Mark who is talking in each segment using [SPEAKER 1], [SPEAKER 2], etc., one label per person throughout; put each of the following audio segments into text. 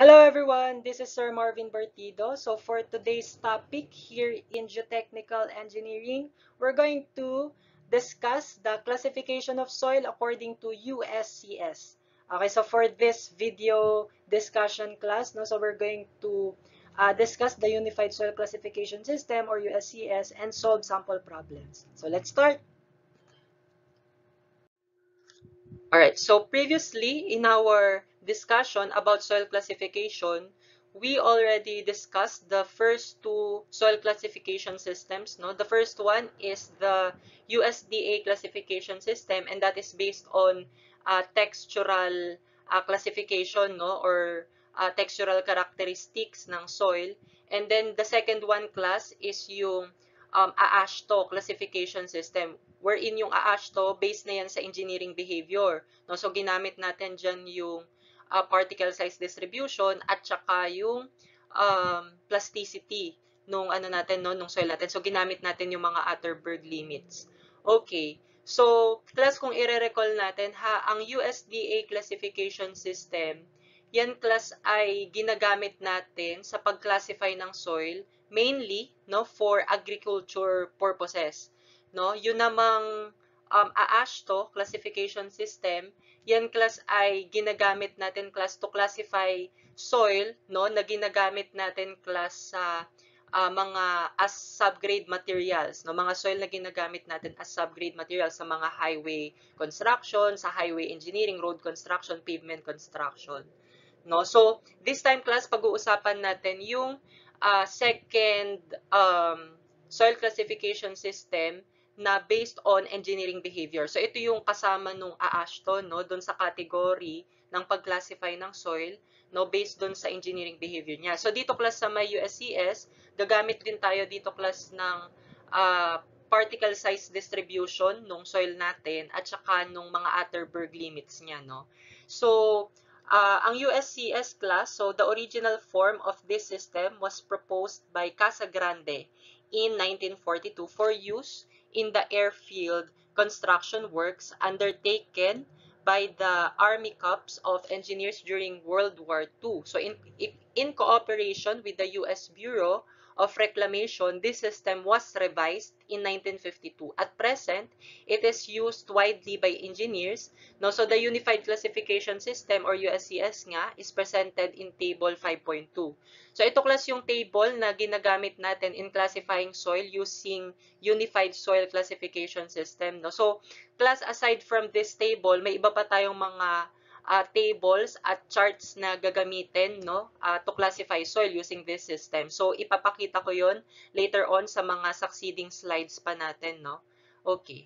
[SPEAKER 1] Hello everyone, this is Sir Marvin Bertido. So for today's topic here in Geotechnical Engineering, we're going to discuss the classification of soil according to USCS. Okay, so for this video discussion class, so we're going to discuss the Unified Soil Classification System or USCS and solve sample problems. So let's start. Alright, so previously in our discussion about soil classification, we already discussed the first two soil classification systems. No? The first one is the USDA classification system, and that is based on textural classification, no? Or textural characteristics ng soil. And then the second one class is yung AASHTO classification system, wherein yung AASHTO, based na yan sa engineering behavior. No? So, ginamit natin dyan yung particle size distribution at saka yung plasticity nung ano natin, no, nung soil natin. So, ginamit natin yung mga Atterberg limits. Okay. So, class, kung i-recall natin, ang USDA classification system, yan class ay ginagamit natin sa pag-classify ng soil mainly, no, for agriculture purposes, no. Yun namang AASHTO classification system, yan class ay ginagamit natin class to classify soil, no, na ginagamit natin class sa mga as subgrade materials, no, mga soil na ginagamit natin as subgrade materials sa mga highway construction, sa highway engineering, road construction, pavement construction. No? So, this time class, pag-uusapan natin yung second soil classification system na based on engineering behavior. So, ito yung kasama nung AASHTO, no, doon sa category ng pag-classify ng soil, no, based doon sa engineering behavior niya. So, dito class sa may USCS, gagamit din tayo dito class ng particle size distribution nung soil natin at saka nung mga Atterberg limits niya, no. So, ang USCS class, so the original form of this system was proposed by Casagrande in 1942 for use in the airfield construction works undertaken by the Army Corps of Engineers during World War II. So in cooperation with the U.S. Bureau of Reclamation, this system was revised in 1952. At present, it is used widely by engineers. No? So the Unified Classification System or USCS nga is presented in Table 5.2. So ito class yung table na ginagamit natin in classifying soil using Unified Soil Classification System. No? So class, aside from this table, may iba pa tayong mga tables at charts na gagamitin, no, to classify soil using this system. So, ipapakita ko yon later on sa mga succeeding slides pa natin, no? Okay.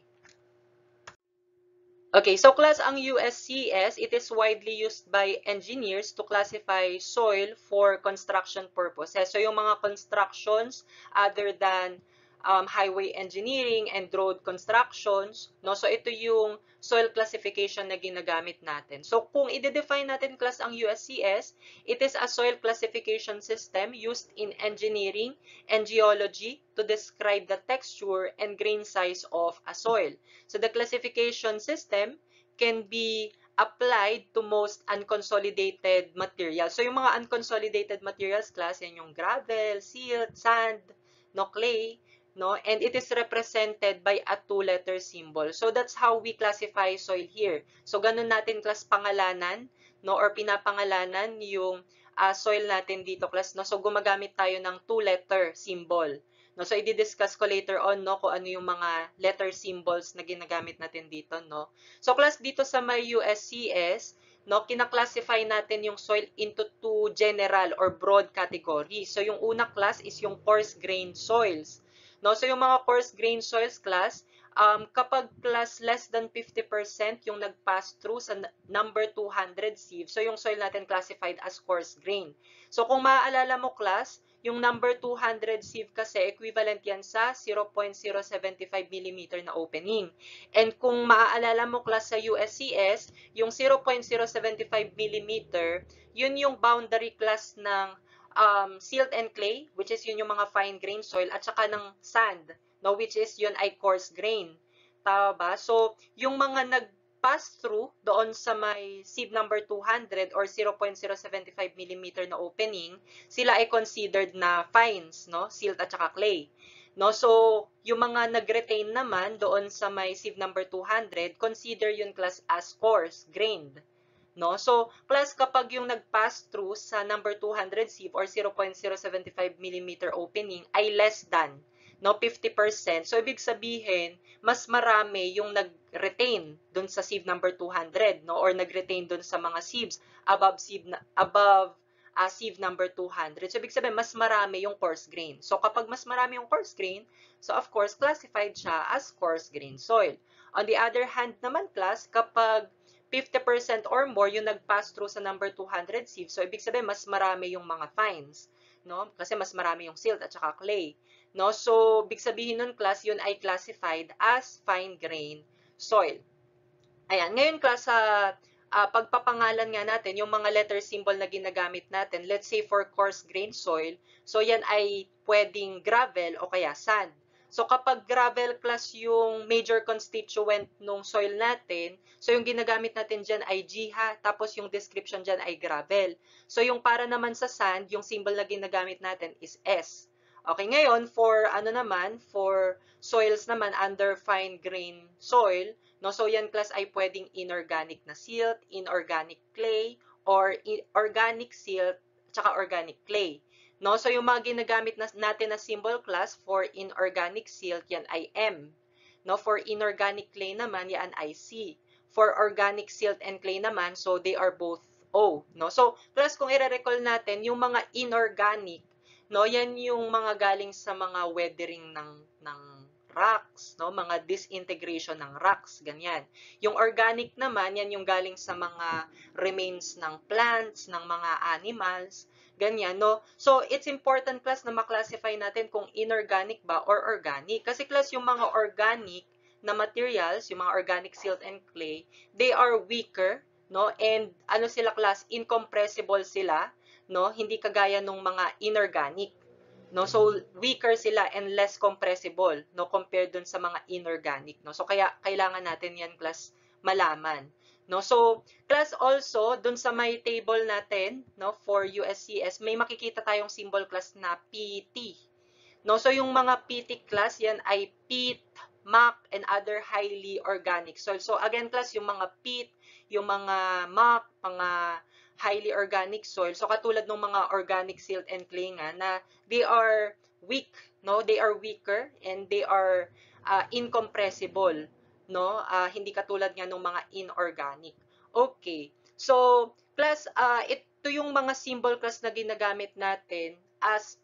[SPEAKER 1] Okay, so class, ang USCS, it is widely used by engineers to classify soil for construction purposes. So, yung mga constructions other than highway engineering and road constructions, no? So, ito yung soil classification na ginagamit natin. So, kung i-define natin class ang USCS, it is a soil classification system used in engineering and geology to describe the texture and grain size of a soil. So, the classification system can be applied to most unconsolidated materials. So, yung mga unconsolidated materials class, yan yung gravel, silt, sand, no, clay, no? And it is represented by a two-letter symbol. So, that's how we classify soil here. So, ganun natin class pangalanan, no? Or pinapangalanan yung soil natin dito class, no? So, gumagamit tayo ng two-letter symbol. No? So, i-discuss ko later on, no? Kung ano yung mga letter symbols na ginagamit natin dito, no? So, class, dito sa may USCS, no, kina-classify natin yung soil into two general or broad categories. So, yung una class is yung coarse-grained soils. No? So, yung mga coarse-grained soils class, kapag class less than 50% yung nag-pass through sa number 200 sieve, so yung soil natin classified as coarse-grained. So, kung maaalala mo class, yung number 200 sieve kasi equivalent yan sa 0.075 mm na opening. And kung maaalala mo class sa USCS, yung 0.075 mm, yun yung boundary class ng silt and clay, which is yun yung mga fine grain soil, at saka ng sand, no, which is yun ay coarse grain. Tama ba? So, yung mga pass-through doon sa may sieve number 200 or 0.075 mm na opening, sila ay considered na fines, no? Silt at saka clay. No? So, yung mga nag-retain naman doon sa may sieve number 200, consider yun class as coarse-grained. No? So, class kapag yung nag-pass through sa number 200 sieve or 0.075 mm opening ay less than, no, 50%. So, ibig sabihin, mas marami yung nag-retain dun sa sieve number 200, no, or nag-retain dun sa mga sieves above sieve number 200. So, ibig sabihin, mas marami yung coarse grain. So, kapag mas marami yung coarse grain, so of course, classified siya as coarse grain soil. On the other hand naman, class, kapag 50% or more yung nag-pass through sa number 200 sieve. So, ibig sabihin, mas marami yung mga fines, no? Kasi mas marami yung silt at saka clay, no? So, ibig sabihin nun, class, yun ay classified as fine-grain soil. Ayan, ngayon, class, sa pagpapangalan nga natin, yung mga letter symbol na ginagamit natin, let's say for coarse-grain soil, so yan ay pwedeng gravel o kaya sand. So, kapag gravel class yung major constituent ng soil natin, so yung ginagamit natin dyan ay G ha, tapos yung description dyan ay gravel. So, yung para naman sa sand, yung symbol na ginagamit natin is S. Okay, ngayon, for ano naman, for soils naman under fine grain soil, no, so yan class ay pwedeng inorganic na silt, inorganic clay, or organic silt, tsaka organic clay. No? So, yung mga ginagamit natin na symbol class for inorganic silt, yan ay M. No? For inorganic clay naman, yan ay C. For organic silt and clay naman, so they are both O. No? So, class, kung i-recall natin, yung mga inorganic, no, yan yung mga galing sa mga weathering ng rocks, no? Mga disintegration ng rocks, ganyan. Yung organic naman, yan yung galing sa mga remains ng plants, ng mga animals, ganyan, no? So, it's important, class, na maklasify natin kung inorganic ba or organic. Kasi, class, yung mga organic na materials, yung mga organic silt and clay, they are weaker, no? And, ano sila, class, incompressible sila, no? Hindi kagaya ng mga inorganic. No, so weaker sila and less compressible, no, compared dun sa mga inorganic, no. So kaya kailangan natin 'yan, class, malaman, no. So class, also dun sa may table natin, no, for USCS may makikita tayong symbol, class, na PT, no. So yung mga PT, class, yan ay peat, muck, and other highly organic soil. So again, class, yung mga peat, yung mga muck, mga highly organic soil. So, katulad ng mga organic silt and clay nga na they are weak, no? They are weaker and they are incompressible, no? Hindi katulad nga ng mga inorganic. Okay. So, class, ito yung mga symbol, class, na ginagamit natin as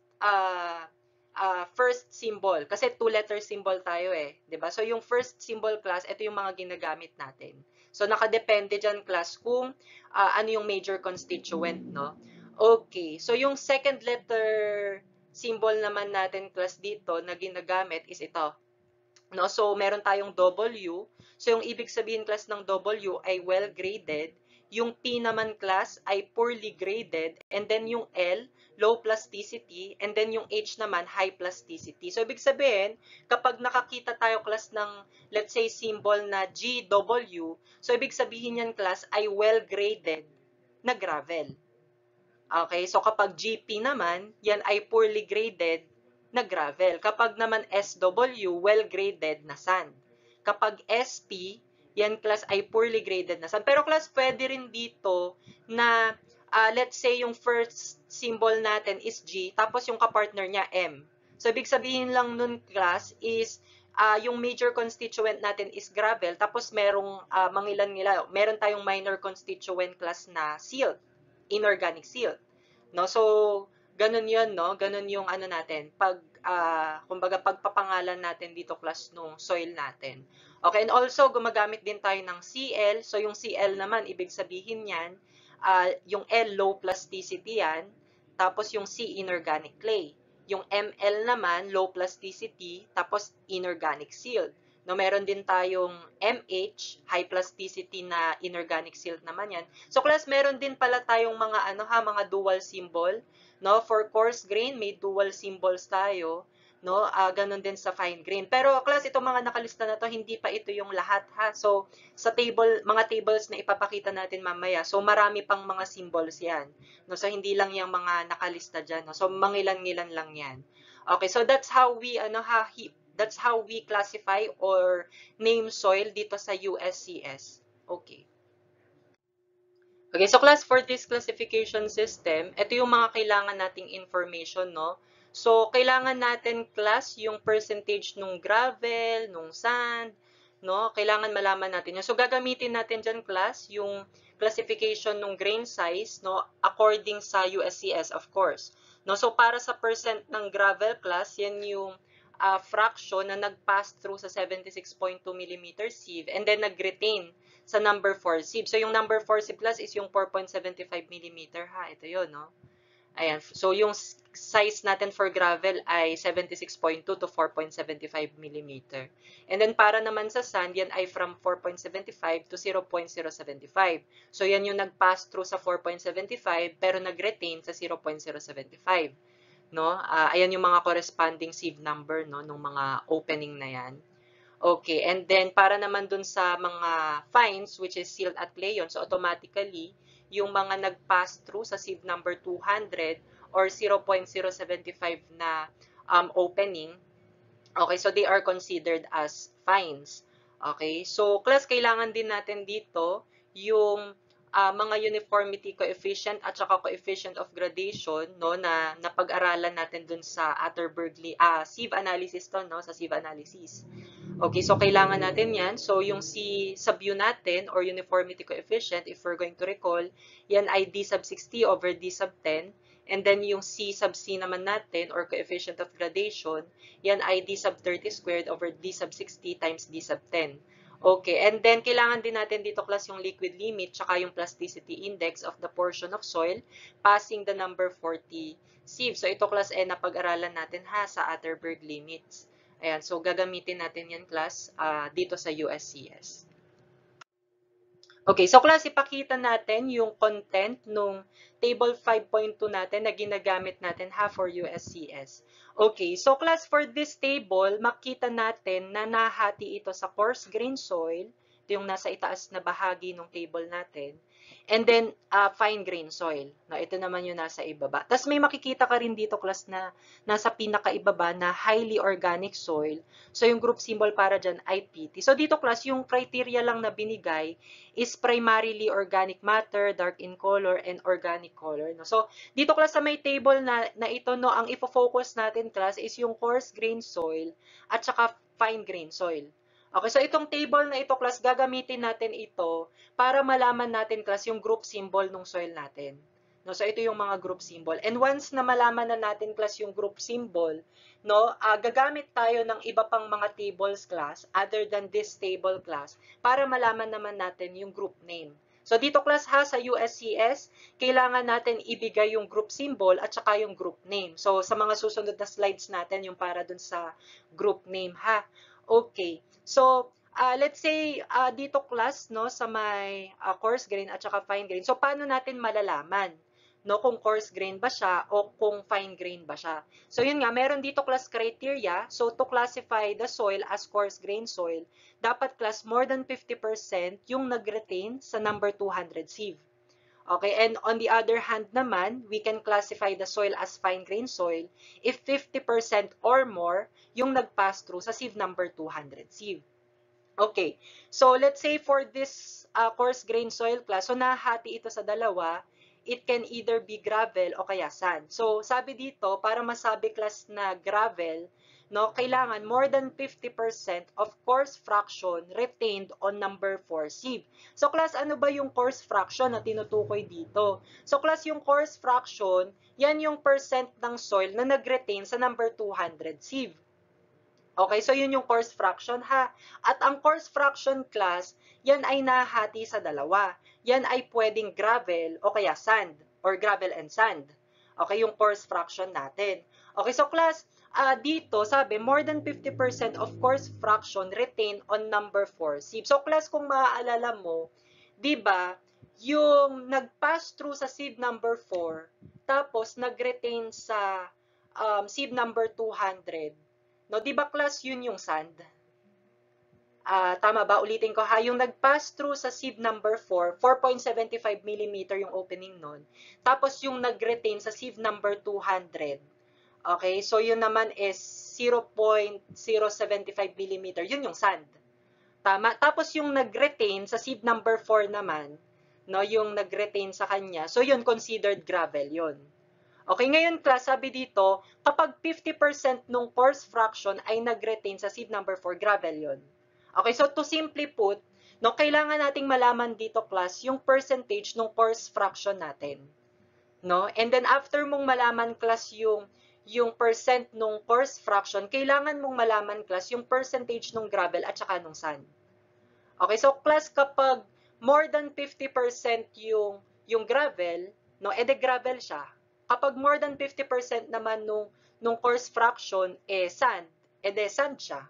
[SPEAKER 1] first symbol. Kasi two-letter symbol tayo eh. 'Di ba? So, yung first symbol, class, ito yung mga ginagamit natin. So, nakadepende dyan, class, kung ano yung major constituent, no? Okay. So, yung second letter symbol naman natin, class, dito na ginagamit is ito. No? So, meron tayong W. So, yung ibig sabihin, class, ng W ay well-graded. Yung P naman, class, ay poorly graded. And then yung L, low plasticity. And then yung H naman, high plasticity. So, ibig sabihin, kapag nakakita tayo, class, ng, let's say, symbol na GW, so, ibig sabihin yan, class, ay well-graded na gravel. Okay? So, kapag GP naman, yan ay poorly graded na gravel. Kapag naman SW, well-graded na sand. Kapag SP, yan, class, ay poorly graded na sand. Pero, class, pwede rin dito na, let's say, yung first symbol natin is G, tapos yung kapartner niya M. So, ibig sabihin lang nun, class, is yung major constituent natin is gravel, tapos merong meron tayong minor constituent, class, na silt, inorganic silt. No? So, ganun yun, no? Ganun yung ano natin, kumbaga pagpapangalan natin dito, class, nung soil natin. Okay, and also, gumagamit din tayo ng CL. So, yung CL naman, ibig sabihin yan, yung L, low plasticity yan, tapos yung C, inorganic clay. Yung ML naman, low plasticity, tapos inorganic silt. No, meron din tayong MH, high plasticity na inorganic silt naman yan. So, class, meron din pala tayong mga, mga dual symbol. No? For coarse grain, may dual symbols tayo. no? Ganun din sa fine grain. Pero class, itong mga nakalista na to, hindi pa ito yung lahat ha. So, sa mga tables na ipapakita natin mamaya, so marami pang mga symbols yan. No? So, hindi lang yung mga nakalista dyan. No? So, mangilan-ngilan lang yan. Okay, so that's how we, that's how we classify or name soil dito sa USCS. Okay. Okay, so class, for this classification system, ito yung mga kailangan nating information, no? So, kailangan natin, class, yung percentage nung gravel, nung sand, no? Kailangan malaman natin yun. So, gagamitin natin dyan, class, yung classification nung grain size, no? According sa USCS, of course. No? So, para sa percent ng gravel, class, yan yung fraction na nag-pass through sa 76.2 mm sieve and then nag-retain sa number 4 sieve. So, yung number 4 sieve class is yung 4.75 mm ha. Ito yun, no? Ayan. So, yung size natin for gravel ay 76.2 to 4.75 mm. And then, para naman sa sand, yan ay from 4.75 to 0.075. So, yan yung nag-pass through sa 4.75 pero nag-retain sa 0.075. No? Ayan yung mga corresponding sieve number, no, nung mga opening na yan. Okay, and then para naman dun sa mga fines, which is sealed at playon, so automatically, yung mga nag-pass through sa sieve number 200 or 0.075 na opening, okay, so they are considered as fines. Okay, so class, kailangan din natin dito yung mga uniformity coefficient at saka coefficient of gradation, no, na napag-aralan natin dun sa Atterberg sieve analysis to, no, sa sieve analysis. Okay, so kailangan natin yan. So, yung C sub U natin or uniformity coefficient, if we're going to recall, yan ay D sub 60 over D sub 10. And then, yung C sub C naman natin or coefficient of gradation, yan ay D sub 30 squared over D sub 60 times D sub 10. Okay, and then kailangan din natin dito class yung liquid limit tsaka yung plasticity index of the portion of soil passing the number 40 sieve. So, ito class ay napag-aralan natin ha sa Atterberg limits. Ayan, so gagamitin natin yan, class, dito sa USCS. Okay, so class, ipakita natin yung content nung table 5.2 natin na ginagamit natin ha for USCS. Okay, so class, for this table, makita natin na nahati ito sa coarse grain soil, ito yung nasa itaas na bahagi ng table natin, and then fine grain soil. No, ito naman yung nasa ibaba. Tapos may makikita ka rin dito, class, na nasa pinakaibaba na highly organic soil. So yung group symbol para dyan ay PT. So dito, class, yung criteria lang na binigay is primarily organic matter, dark in color, and organic color. No? So dito, class, sa may table na ito, no, ang ifo-focus natin, class, is yung coarse grain soil at saka fine grain soil. Okay, so itong table na ito, class, gagamitin natin ito para malaman natin, class, yung group symbol ng soil natin. No, so ito yung mga group symbol. And once na malaman na natin, class, yung group symbol, no, gagamit tayo ng iba pang mga tables, class, other than this table, class, para malaman naman natin yung group name. So dito, class, ha, sa USCS, kailangan natin ibigay yung group symbol at saka yung group name. So sa mga susunod na slides natin, yung para dun sa group name, ha. Okay. So, let's say, dito, class, no, sa may coarse grain at saka fine grain. So, paano natin malalaman, no, kung coarse grain ba siya o kung fine grain ba siya? So, yun nga, meron dito, class, criteria. So, to classify the soil as coarse grain soil, dapat, class, more than 50% yung nag-retain sa number 200 sieve. Okay, and on the other hand naman, we can classify the soil as fine grain soil if 50% or more yung nag-pass through sa sieve number 200 sieve. Okay, so let's say for this coarse grain soil, class, so nahati ito sa dalawa, it can either be gravel o kaya sand. So sabi dito, para masabi, class, na gravel, no, kailangan more than 50% of coarse fraction retained on number 4 sieve. So class, ano ba yung coarse fraction na tinutukoy dito? So class, yung coarse fraction, yan yung percent ng soil na nag-retain sa number 200 sieve. Okay, so yun yung coarse fraction, ha. At ang coarse fraction, class, yan ay nahati sa dalawa. Yan ay pwedeng gravel o kaya sand, or gravel and sand. Okay, yung coarse fraction natin. Okay, so class, dito, sabi, more than 50% of coarse fraction retain on number 4 sieve. So class, kung maaalala mo, di ba, yung nag-pass through sa sieve number 4, tapos nag-retain sa sieve number 200, No, di ba class yun yung sand? Tama ba? Ulitin ko ha, yung nag-pass through sa sieve number 4, 4.75 mm yung opening nun. Tapos yung nag-retain sa sieve number 200. Okay, so yun naman is 0.075 mm, yun yung sand. Tama. Tapos yung nag-retain sa sieve number 4 naman, no, yung nag-retain sa kanya, so yun considered gravel yun. Okay, ngayon class, sabi dito, kapag 50% nung coarse fraction ay nag-retain sa sieve number 4, gravel yun. Okay, so to simply put, no, kailangan nating malaman dito class yung percentage nung coarse fraction natin. No? And then after mong malaman class yung percent nung coarse fraction, kailangan mong malaman class yung percentage nung gravel at saka nung sand. Okay, so class, kapag more than 50% yung gravel, no, ede gravel siya. Kapag more than 50% naman nung coarse fraction sand, ede sand siya.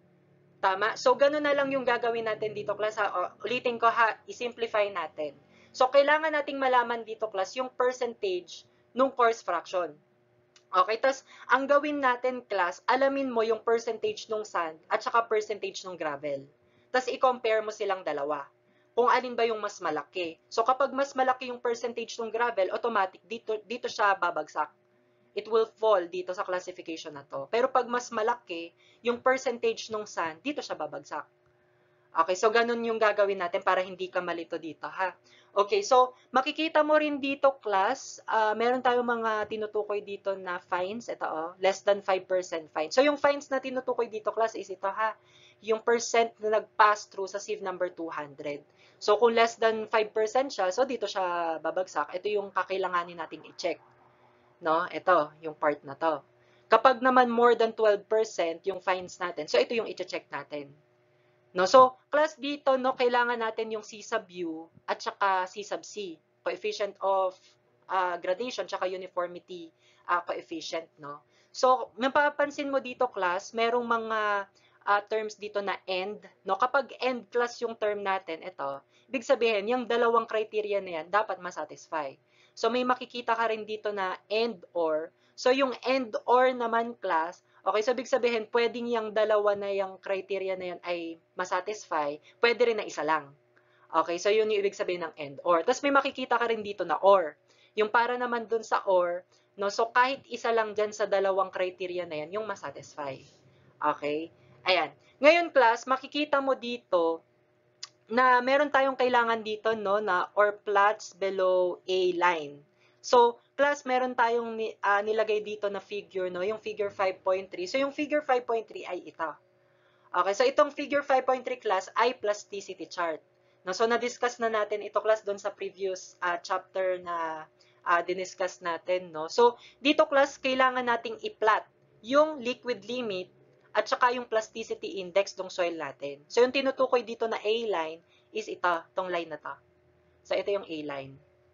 [SPEAKER 1] Tama? So ganun na lang yung gagawin natin dito class ha. Ulitin ko ha, i-simplify natin. So kailangan nating malaman dito class yung percentage nung coarse fraction. Okay, tas ang gawin natin class, alamin mo yung percentage nung sand at saka percentage nung gravel. Tas i-compare mo silang dalawa. Kung alin ba yung mas malaki. So kapag mas malaki yung percentage ng gravel, automatic dito siya babagsak. It will fall dito sa classification na to. Pero pag mas malaki yung percentage ng sand, dito siya babagsak. Okay, so ganun yung gagawin natin para hindi ka malito dito, ha? Okay, so makikita mo rin dito, class, meron tayong mga tinutukoy dito na fines. Ito, less than 5% fine. So yung fines na tinutukoy dito, class, is ito, ha? Yung percent na nag-pass through sa sieve number 200. So kung less than 5% siya, so dito siya babagsak. Ito yung kakailanganin nating i-check. No? Ito, yung part na to. Kapag naman more than 12% yung fines natin, so ito yung i-check natin. No, so class dito no, kailangan natin yung C sub U at saka C sub C, coefficient of gradation saka uniformity coefficient, no. So mapapansin mo dito class, merong mga terms dito na and, no. Kapag and class yung term natin, ito, ibig sabihin yung dalawang criteria na yan dapat masatisfy. So may makikita ka rin dito na and or. So yung and or naman class, okay, so ibig sabihin, pwedeng yung dalawa na yung criteria na yan ay masatisfy, pwede rin na isa lang. Okay, so yun yung ibig sabihin ng and or. Tapos may makikita ka rin dito na or. Yung para naman dun sa or, no, so kahit isa lang dyan sa dalawang criteria na yan, yung masatisfy. Okay, ayan. Ngayon class, makikita mo dito na meron tayong kailangan dito, no, na or plots below a line. So, class, meron tayong nilagay dito na figure, no? Yung figure 5.3. So, yung figure 5.3 ay ito. Okay, so itong figure 5.3 class ay plasticity chart. No, so, na-discuss na natin ito class doon sa previous chapter na diniscuss natin, no? So, dito class, kailangan nating i-plot yung liquid limit at saka yung plasticity index ng soil natin. So, yung tinutukoy dito na A-line is ito, tong line na to. So, ito yung A-line.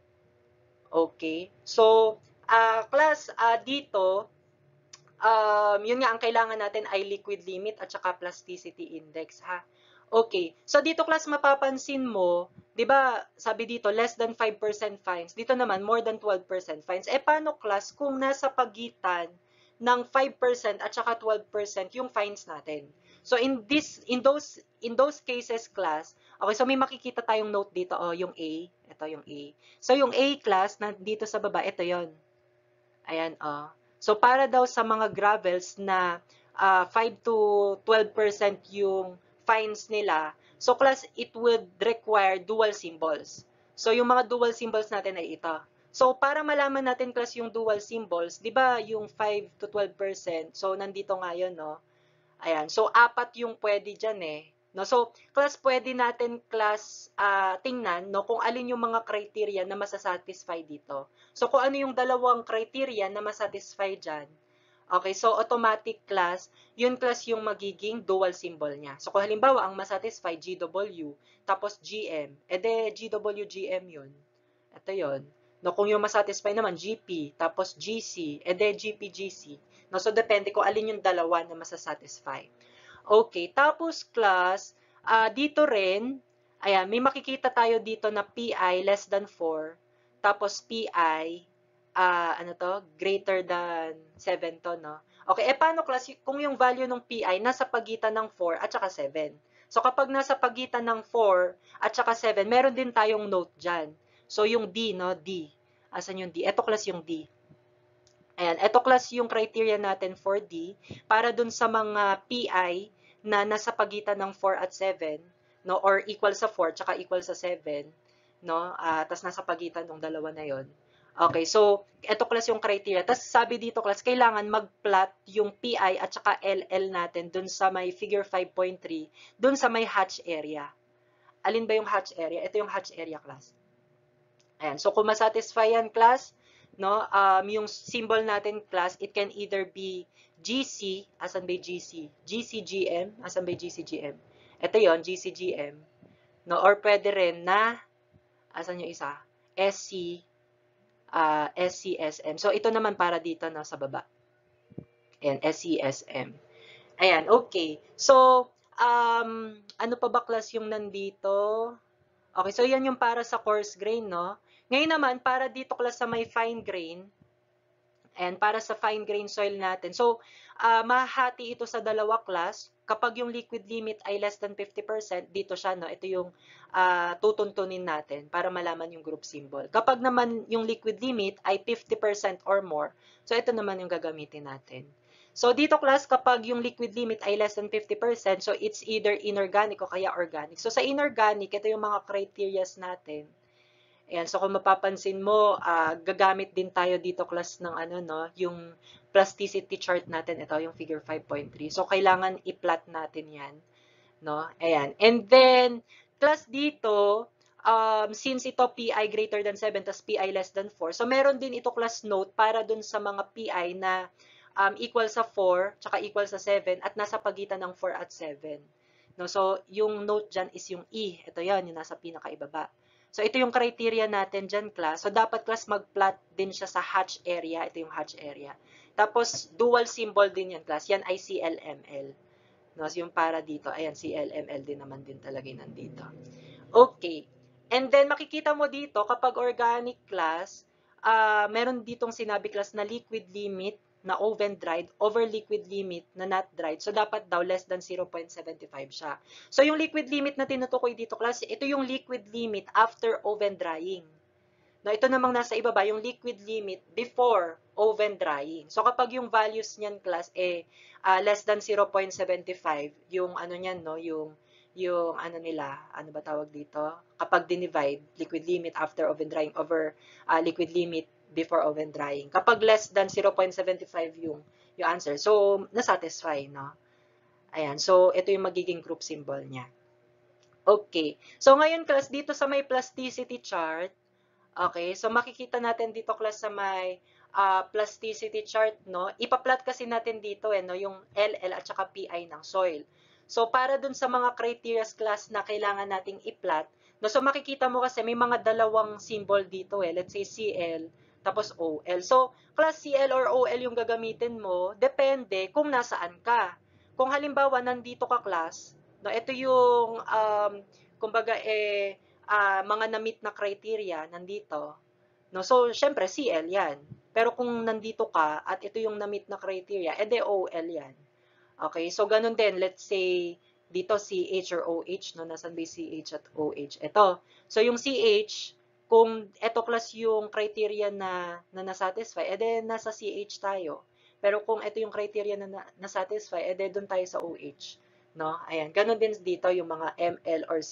[SPEAKER 1] Okay. So, class, dito, yun nga ang kailangan natin ay liquid limit at saka plasticity index, ha? Okay. So, dito class, mapapansin mo, di ba, sabi dito, less than 5% fines. Dito naman, more than 12% fines. Paano class kung nasa pagitan ng 5% at saka 12% yung fines natin? So, in those cases, class, okay, so may makikita tayong note dito, yung A. Ito yung A. So, yung A class, na dito sa baba, ito yon. Ayan, So, para daw sa mga gravels na 5 to 12% yung fines nila, so class, it would require dual symbols. So, yung mga dual symbols natin ay ito. So, para malaman natin class yung dual symbols, di ba yung 5 to 12%, so nandito nga yun, no? Ayan. So, apat yung pwede dyan eh. No? So, class, pwede natin class tingnan no, kung alin yung mga criteria na masasatisfy dito. So, kung ano yung dalawang criteria na masatisfy dyan, okay, so automatic class, yun class yung magiging dual symbol niya. So, kung halimbawa, ang masatisfy GW, tapos GM, ede GW, GM yun. Ito yun. No, kung yung masatisfy naman GP, tapos GC, ede GP, GC. No, so, depende kung alin yung dalawa na masasatisfy. Okay, tapos class, dito rin, ayan, may makikita tayo dito na PI less than 4, tapos PI ano to, greater than 7 to, no? Okay, paano class, kung yung value ng PI nasa pagitan ng 4 at saka 7? So, kapag nasa pagitan ng 4 at saka 7, meron din tayong note dyan. So, yung D, no? D. Asan yung D? Ito class yung D. Ayan, ito class yung criteria natin for D para dun sa mga PI na nasa pagitan ng 4 at 7, no? Or equal sa 4 tsaka equal sa 7, no? Tas nasa pagitan ng dalawa na yon. Okay, so ito class yung criteria. Tas sabi dito class, kailangan mag-plot yung PI at saka LL natin dun sa may figure 5.3, dun sa may hatch area. Alin ba yung hatch area? Ito yung hatch area class. Ayan. So, kung masatisfy yan, class, no, yung symbol natin, class, it can either be GC, asan ba GC? GCGM, asan ba GCGM? Ito yon GCGM. No, or pwede rin na, asan yung isa? SC, SCSM. So, ito naman para dito, no, sa baba. Ayan, SCSM. Ayan, okay. So, ano pa ba class yung nandito? Okay, so yan yung para sa coarse grain, no? Ngayon naman, para dito class sa may fine grain, and para sa fine grain soil natin. So, mahati ito sa dalawa class. Kapag yung liquid limit ay less than 50%, dito siya, no? Ito yung tutuntunin natin para malaman yung group symbol. Kapag naman yung liquid limit ay 50% or more, so ito naman yung gagamitin natin. So, dito class, kapag yung liquid limit ay less than 50%, so it's either inorganic o kaya organic. So, sa inorganic, ito yung mga criterias natin. Ayan, so kung mapapansin mo, gagamit din tayo dito class ng ano, no, yung plasticity chart natin. Ito yung figure 5.3. So, kailangan i-plot natin yan. No? Ayan. And then, class dito, since ito PI greater than 7, tas PI less than 4, so meron din ito class note para dun sa mga PI na equal sa 4, tsaka equal sa 7, at nasa pagitan ng 4 at 7. No? So, yung note dyan is yung E. Ito yan, yung nasa pinakaibaba. So, ito yung criteria natin dyan, class. So, dapat, class, mag-plot din siya sa hatch area. Ito yung hatch area. Tapos, dual symbol din yan, class. Yan ay CLML. No, so yung para dito, ayan, CLML din naman din talaga yung nandito. Okay. And then, makikita mo dito, kapag organic class, meron ditong sinabi class na liquid limit na oven-dried over liquid limit na not dried. So, dapat daw less than 0.75 siya. So, yung liquid limit na tinutukoy dito class, ito yung liquid limit after oven drying. No, ito namang nasa ibaba, yung liquid limit before oven drying. So, kapag yung values niyan, class, less than 0.75, yung ano niyan, no, yung ano nila, ano ba tawag dito? Kapag dinivide, liquid limit after oven drying over liquid limit before oven drying. Kapag less than 0.75 yung answer. So, nasatisfy, no? Ayan. So, ito yung magiging group symbol niya. Okay. So, ngayon, class, dito sa may plasticity chart, okay, so makikita natin dito class sa may plasticity chart, no? Ipa-plot kasi natin dito no, yung LL at saka PI ng soil. So para dun sa mga criteria class na kailangan nating i-plot, no, so makikita mo kasi may mga dalawang symbol dito let's say CL tapos OL. So class CL or OL yung gagamitin mo, depende kung nasaan ka. Kung halimbawa nandito ka class, no, ito yung kumbaga mga na-meet na criteria nandito. No? So, syempre, CL yan. Pero kung nandito ka at ito yung na-meet na criteria, edi OL yan. Okay, so ganun din. Let's say, dito CH or OH, no? Nasaan ba CH at OH? Ito. So, yung CH, kung ito class yung criteria na nasatisfy, edi nasa CH tayo. Pero kung ito yung criteria na nasatisfy, edi doon tayo sa OH. No? Ayan. Ganun din dito yung mga ML or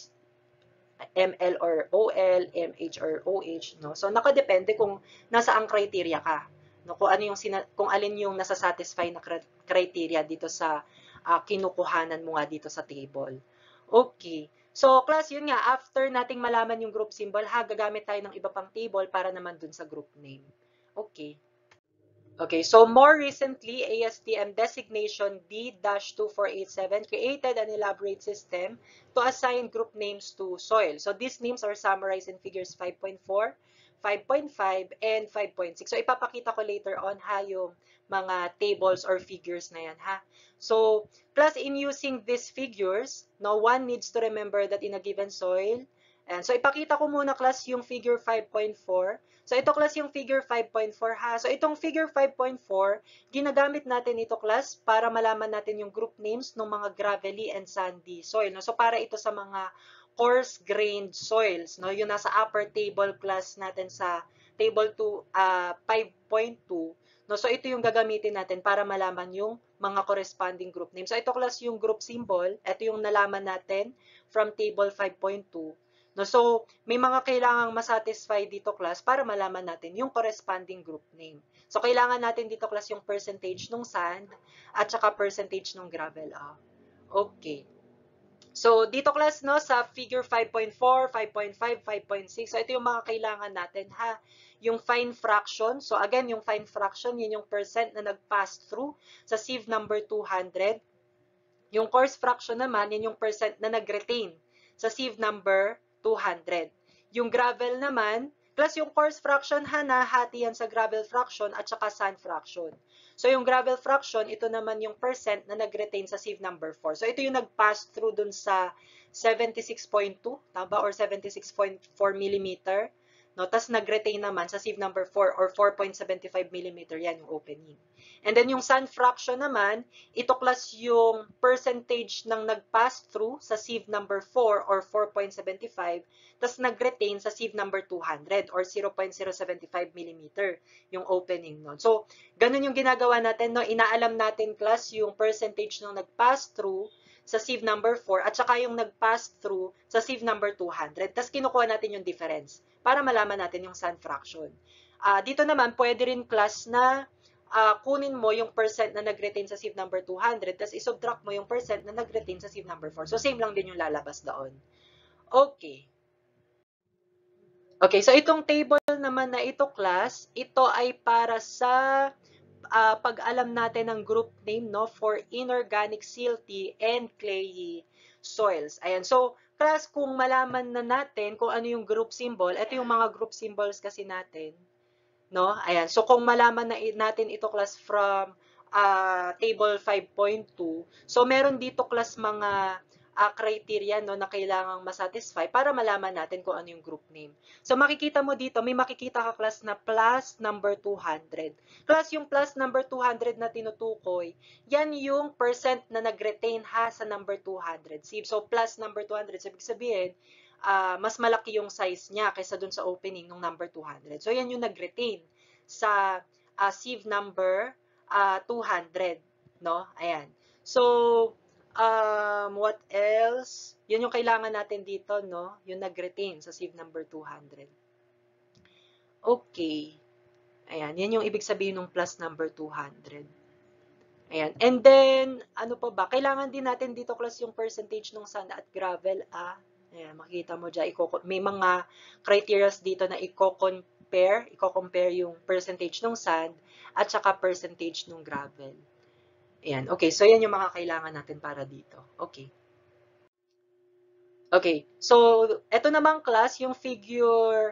[SPEAKER 1] ML or OL, MH or OH, no? So nakadepende kung nasaang criteria ka, no? Kung ano yung kung alin yung nasa-satisfy na criteria dito sa kinukuhanan mo nga dito sa table. Okay. So class, yun nga, after nating malaman yung group symbol, gagamit tayo ng iba pang table para naman dun sa group name. Okay. Okay, so more recently, ASTM designation D-2487 created an elaborate system to assign group names to soil. So these names are summarized in figures 5.4, 5.5, and 5.6. So ipapakita ko later on yung mga tables or figures na yan ha. So plus in using these figures, no one needs to remember that in a given soil, Ayan. So, ipakita ko muna class yung figure 5.4. So, ito class yung figure 5.4 ha. So, itong figure 5.4, ginagamit natin ito class para malaman natin yung group names ng mga gravelly and sandy soil. No? So, para ito sa mga coarse-grained soils. No? Yung nasa upper table class natin sa table 5.2. No? So, ito yung gagamitin natin para malaman yung mga corresponding group names. So, ito class yung group symbol. Ito yung nalaman natin from table 5.2. No, so, may mga kailangang masatisfy dito class para malaman natin yung corresponding group name. So, kailangan natin dito class yung percentage ng sand at saka percentage ng gravel. Okay. So, dito class, no, sa figure 5.4, 5.5, 5.6, so ito yung mga kailangan natin, ha. Yung fine fraction, so again, yung fine fraction, yun yung percent na nag-pass through sa sieve number 200. Yung coarse fraction naman, yun yung percent na nag-retain sa sieve number 200. Yung gravel naman, plus yung coarse fraction, nahati yan sa gravel fraction at saka sand fraction. So, yung gravel fraction, ito naman yung percent na nag-retain sa sieve number 4. So, ito yung nag-pass through dun sa 76.2, tama? Or 76.4 millimeter. No? Tapos, nag-retain naman sa sieve number 4 or 4.75 millimeter. Yan yung opening. And then, yung sand fraction naman, ito class yung percentage ng nag-pass through sa sieve number 4 or 4.75, tapos nag-retain sa sieve number 200 or 0.075 millimeter yung opening nun. So, ganun yung ginagawa natin, no? Inaalam natin class yung percentage ng nag-pass through sa sieve number 4 at saka yung nag-pass through sa sieve number 200. Tapos kinukuha natin yung difference para malaman natin yung sand fraction. Dito naman, pwede rin class na kunin mo yung percent na nag-retain sa sieve number 200, tapos isubtract mo yung percent na nag-retain sa sieve number 4. So, same lang din yung lalabas doon. Okay. Okay, so itong table naman na ito, class, ito ay para sa pag-alam natin ng group name, no, for inorganic silty and clayey soils. Ayan, so, class, kung malaman na natin kung ano yung group symbol, ito yung mga group symbols kasi natin. No? Ayan. So, kung malaman na natin ito class from table 5.2, so meron dito class mga criteria, no, na kailangang masatisfy para malaman natin kung ano yung group name. So, makikita mo dito, may makikita ka class na plus number 200. Class, yung plus number 200 na tinutukoy, yan yung percent na nag-retain sa number 200. So, plus number 200, sabi sabihin, mas malaki yung size niya kaysa dun sa opening ng number 200. So, yan yung nag-retain sa sieve number 200. No? Ayan. So, what else? Yun yung kailangan natin dito, no? Yung nag-retain sa sieve number 200. Okay. Ayan. Yan yung ibig sabihin ng plus number 200. Ayan. And then, ano pa ba? Kailangan din natin dito, class, yung percentage ng sand at gravel. Ayan, makikita mo dyan, may mga criteria dito na i-compare yung percentage ng sand at saka percentage ng gravel. Ayan, okay, so yan yung mga kailangan natin para dito. Okay. Okay, so ito naman class, yung figure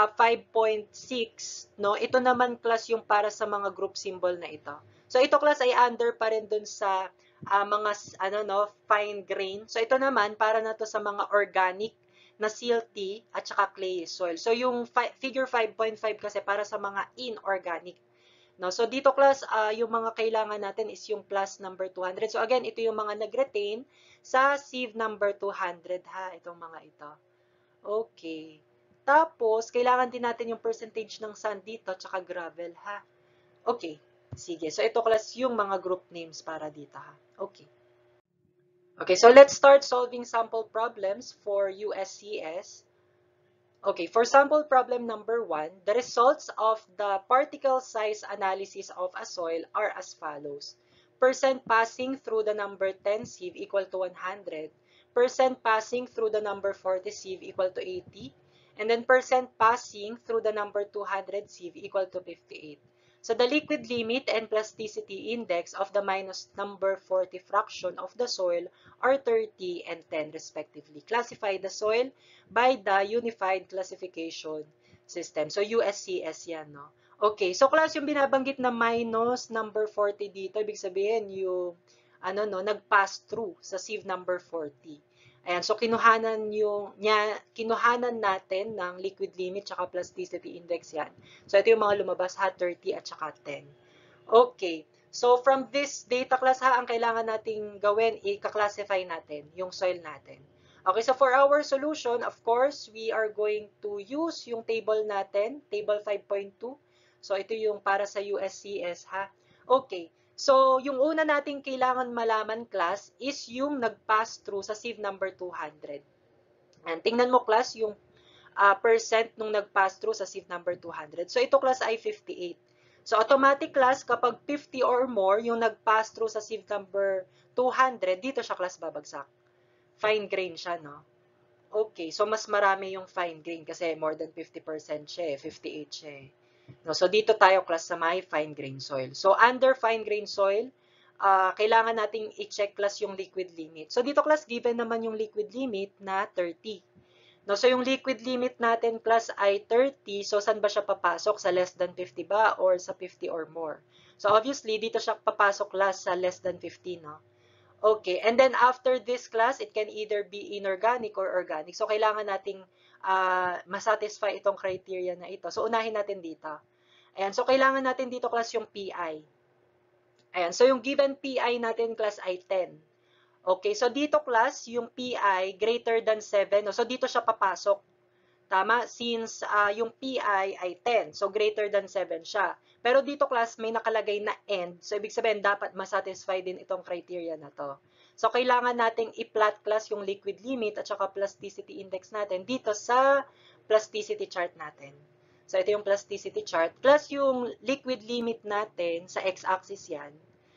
[SPEAKER 1] 5.6, no? Ito naman class yung para sa mga group symbol na ito. So ito class ay under pa rin dun sa mga fine grain. So ito naman para na to sa mga organic na silty at saka clay soil. So yung figure 5.5 kasi para sa mga inorganic. No, so dito class, yung mga kailangan natin is yung plus number 200. So again, ito yung mga nag-retain sa sieve number 200 itong mga ito. Okay. Tapos, kailangan din natin yung percentage ng sand dito at saka gravel Okay. Sige. So ito class yung mga group names para dito Okay. Okay, so let's start solving sample problems for USCS. Okay, for sample problem number 1, the results of the particle size analysis of a soil are as follows. Percent passing through the number 10 sieve equal to 100. Percent passing through the number 40 sieve equal to 80. And then percent passing through the number 200 sieve equal to 58. So the liquid limit and plasticity index of the minus number 40 fraction of the soil are 30 and 10 respectively. Classify the soil by the Unified Classification System. So USCS yan, no? Okay, so class, yung binabanggit na minus number 40 dito, ibig sabihin yung nag-pass through sa sieve number 40. Ayan, so kinuhanan natin ng liquid limit tsaka plasticity index yan. So ito yung mga lumabas ha, 30 at tsaka 10. Okay. So from this data class ha, ang kailangan nating gawin, i-classify natin yung soil natin. Okay, so for our solution, of course, we are going to use yung table natin, table 5.2. So ito yung para sa USCS ha. Okay. So, yung una nating kailangan malaman, class, is yung nag-pass through sa sieve number 200. And tingnan mo, class, yung percent nung nag-pass through sa sieve number 200. So, ito, class, ay 58. So, automatic, class, kapag 50 or more yung nag-pass through sa sieve number 200, dito siya, class, babagsak. Fine grain siya, no? Okay, so mas marami yung fine grain kasi more than 50% siya, 58 siya. No, so dito tayo class sa may fine grain soil. So under fine grain soil, kailangan nating i-check class yung liquid limit. So dito class given naman yung liquid limit na 30. No, so yung liquid limit natin class ay 30. So saan ba siya papasok? Sa less than 50 ba or sa 50 or more? So obviously dito siya papasok class sa less than 50, no? Okay, and then after this class, it can either be inorganic or organic. So, kailangan nating masatisfy itong criteria na ito. So, unahin natin dito. Ayan, so kailangan natin dito class yung PI. Ayan, so yung given PI natin class ay 10. Okay, so dito class, yung PI greater than 7. No? So, dito siya papasok. Tama? Since yung PI ay 10. So, greater than 7 siya. Pero dito, class, may nakalagay na end. So, ibig sabihin, dapat masatisfy din itong criteria na to. So, kailangan nating i-plot, class, yung liquid limit at saka plasticity index natin dito sa plasticity chart natin. So, ito yung plasticity chart. Plus, yung liquid limit natin, sa x-axis yan,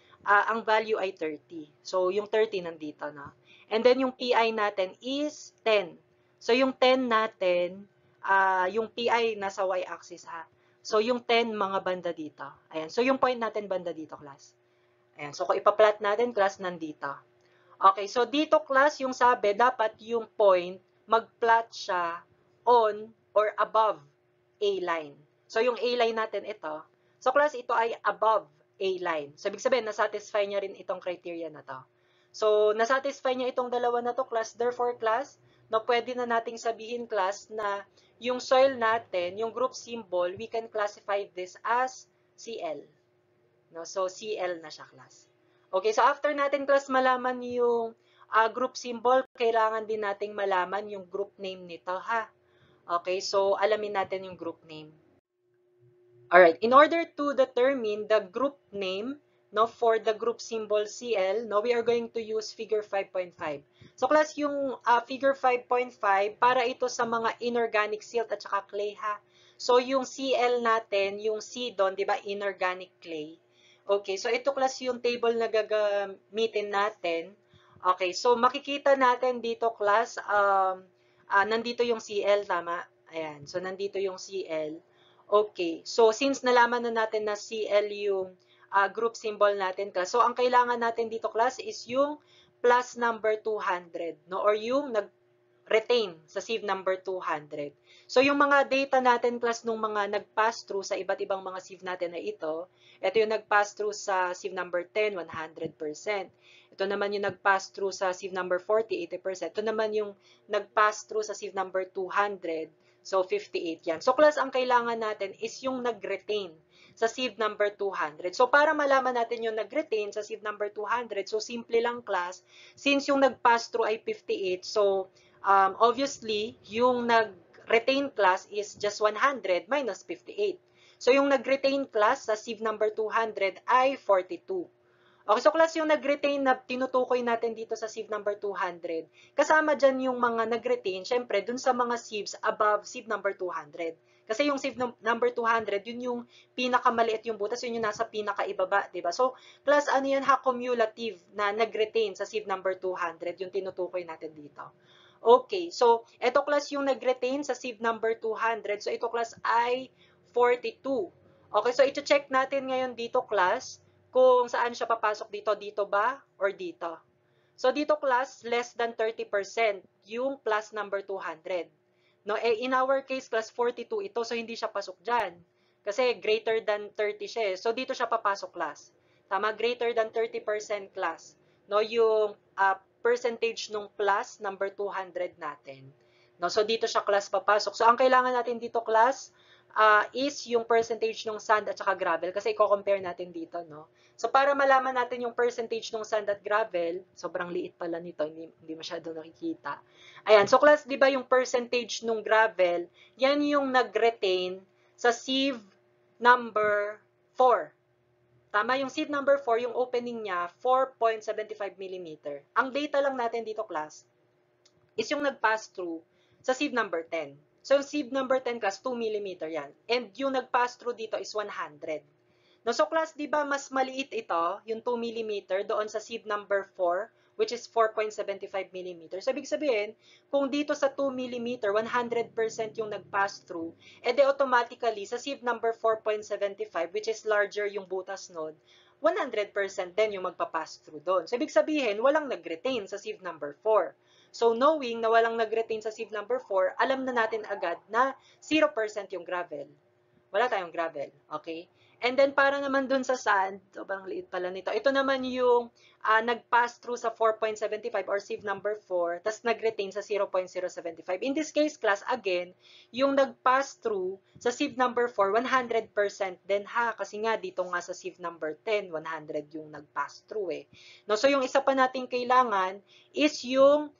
[SPEAKER 1] ang value ay 30. So, yung 30 nandito na. And then, yung PI natin is 10. So, yung 10 natin, yung PI nasa y-axis ha. So, yung 10 mga banda dito. Ayan. So, yung point natin banda dito, class. Ayan. So, kung ipa-plot natin, class, nandito. Okay. So, dito, class, yung sabi, dapat yung point, mag-plot siya on or above A line. So, yung A line natin ito. So, class, ito ay above A line. So, ibig sabihin, nasatisfy niya rin itong criteria na to. So, nasatisfy niya itong dalawa na to, class. Therefore, class, no, pwede na nating sabihin, class, na yung soil natin, yung group symbol, we can classify this as CL. No? So, CL na siya, class. Okay, so after natin, class, malaman yung group symbol, kailangan din nating malaman yung group name nito, ha? Okay, so alamin natin yung group name. Alright, in order to determine the group name, no, for the group symbol CL, no, we are going to use figure 5.5. So, class, yung figure 5.5, para ito sa mga inorganic silt at saka clay, ha. So, yung CL natin, yung C doon, di ba, inorganic clay. Okay, so ito, class, yung table na gagamitin natin. Okay, so makikita natin dito, class, nandito yung CL, tama? Ayan, so nandito yung CL. Okay, so since nalaman na natin na CL yung group symbol natin, class, so ang kailangan natin dito, class, is yung plus number 200, no? Or yung nag-retain sa sieve number 200. So yung mga data natin, class, nung mga nag-pass through sa iba't ibang mga sieve natin na ito yung nag-pass through sa sieve number 10, 100%. Ito naman yung nag-pass through sa sieve number 40, 80%. Ito naman yung nag-pass through sa sieve number 200, so 58 yan. So, class, ang kailangan natin is yung nag-retain sa sieve number 200. So, para malaman natin yung nag-retain sa sieve number 200, so simple lang, class, since yung nag-pass through ay 58, so obviously, yung nag-retain, class, is just 100 minus 58. So, yung nag-retain, class, sa sieve number 200 ay 42. Okay, so class, yung nag-retain na tinutukoy natin dito sa sieve number 200, kasama dyan yung mga nag-retain, syempre, dun sa mga sieves above sieve number 200. Kasi yung sieve number 200, yun yung pinakamaliit yung butas, yun yung nasa pinakaibaba, diba? So, class, ano yan ha, cumulative na nag-retain sa sieve number 200, yung tinutukoy natin dito. Okay, so, ito, class, yung nag-retain sa sieve number 200, so ito, class, ay 42. Okay, so ito-check natin ngayon dito, class, kung saan siya papasok dito, dito ba, or dito. So, dito, class, less than 30% yung plus number 200. No, in our case, class, 42 ito, so hindi siya pasok dyan. Kasi greater than 30 siya. So, dito siya papasok, class. Tama, greater than 30% class. No, yung percentage nung class number 200 natin. No, so dito siya class papasok. So ang kailangan natin dito class is yung percentage ng sand at saka gravel kasi i-compare natin dito, no? So para malaman natin yung percentage ng sand at gravel, sobrang liit pala nito, hindi masyado nakikita. Ayan, so class, di ba yung percentage ng gravel, yan yung nag-retain sa sieve number 4. Tama, yung sieve number 4, yung opening niya, 4.75 mm. Ang data lang natin dito, class, is yung nag-pass through sa sieve number 10. So, yung sieve number 10, class, 2 mm yan. And yung nag-pass through dito is 100. No, so, class, di ba mas maliit ito, yung 2 mm, doon sa sieve number 4, which is 4.75 mm. So, ibig sabihin, kung dito sa 2 mm, 100% yung nag-pass through, edi automatically, sa sieve number 4.75, which is larger yung butas node, 100% din yung magpa-pass through doon. So, ibig sabihin, walang nag-retain sa sieve number 4. So, knowing na walang nag-retain sa sieve number 4, alam na natin agad na 0% yung gravel. Wala tayong gravel. Okay? And then, para naman dun sa sand, sobrang liit pala nito. Ito naman yung nag-pass through sa 4.75 or sieve number 4, tas nag-retain sa 0.075. In this case, class, again, yung nag-pass through sa sieve number 4, 100% din ha. Kasi nga, dito nga sa sieve number 10, 100 yung nag-pass through eh. No, so, yung isa pa nating kailangan is yung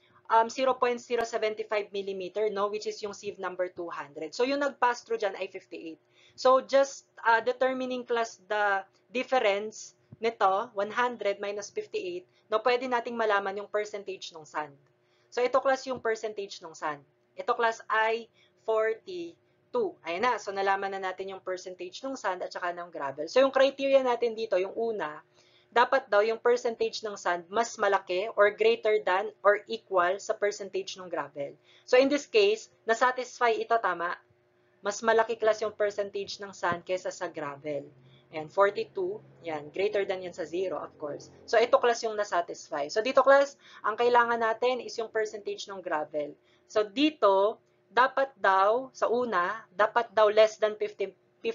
[SPEAKER 1] 0.075 mm, no, which is yung sieve number 200. So, yung nag-pass through dyan ay 58. So, just determining class the difference nito, 100 minus 58, no, pwede nating malaman yung percentage ng sand. So, ito class yung percentage ng sand. Ito class ay 42. Ayan na. So, nalaman na natin yung percentage ng sand at saka ng gravel. So, yung criteria natin dito, yung una, dapat daw yung percentage ng sand mas malaki or greater than or equal sa percentage ng gravel. So, in this case, nasatisfy ito, tama? Mas malaki class yung percentage ng sand kesa sa gravel. Ayan, 42. Yan, greater than yan sa 0, of course. So, ito class yung nasatisfy. So, dito class, ang kailangan natin is yung percentage ng gravel. So, dito, dapat daw, sa una, dapat daw less than 15%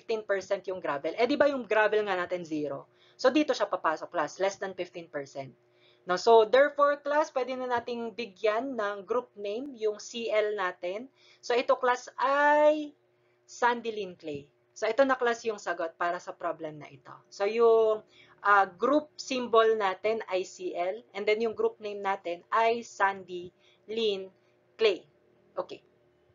[SPEAKER 1] yung gravel. Eh, di ba yung gravel nga natin 0? So, dito siya papasok, class, less than 15%. No, so, therefore, class, pwede na nating bigyan ng group name, yung CL natin. So, ito, class, ay sandy lime clay. So, ito na, class, yung sagot para sa problem na ito. So, yung group symbol natin ay CL, and then yung group name natin ay sandy lime clay. Okay.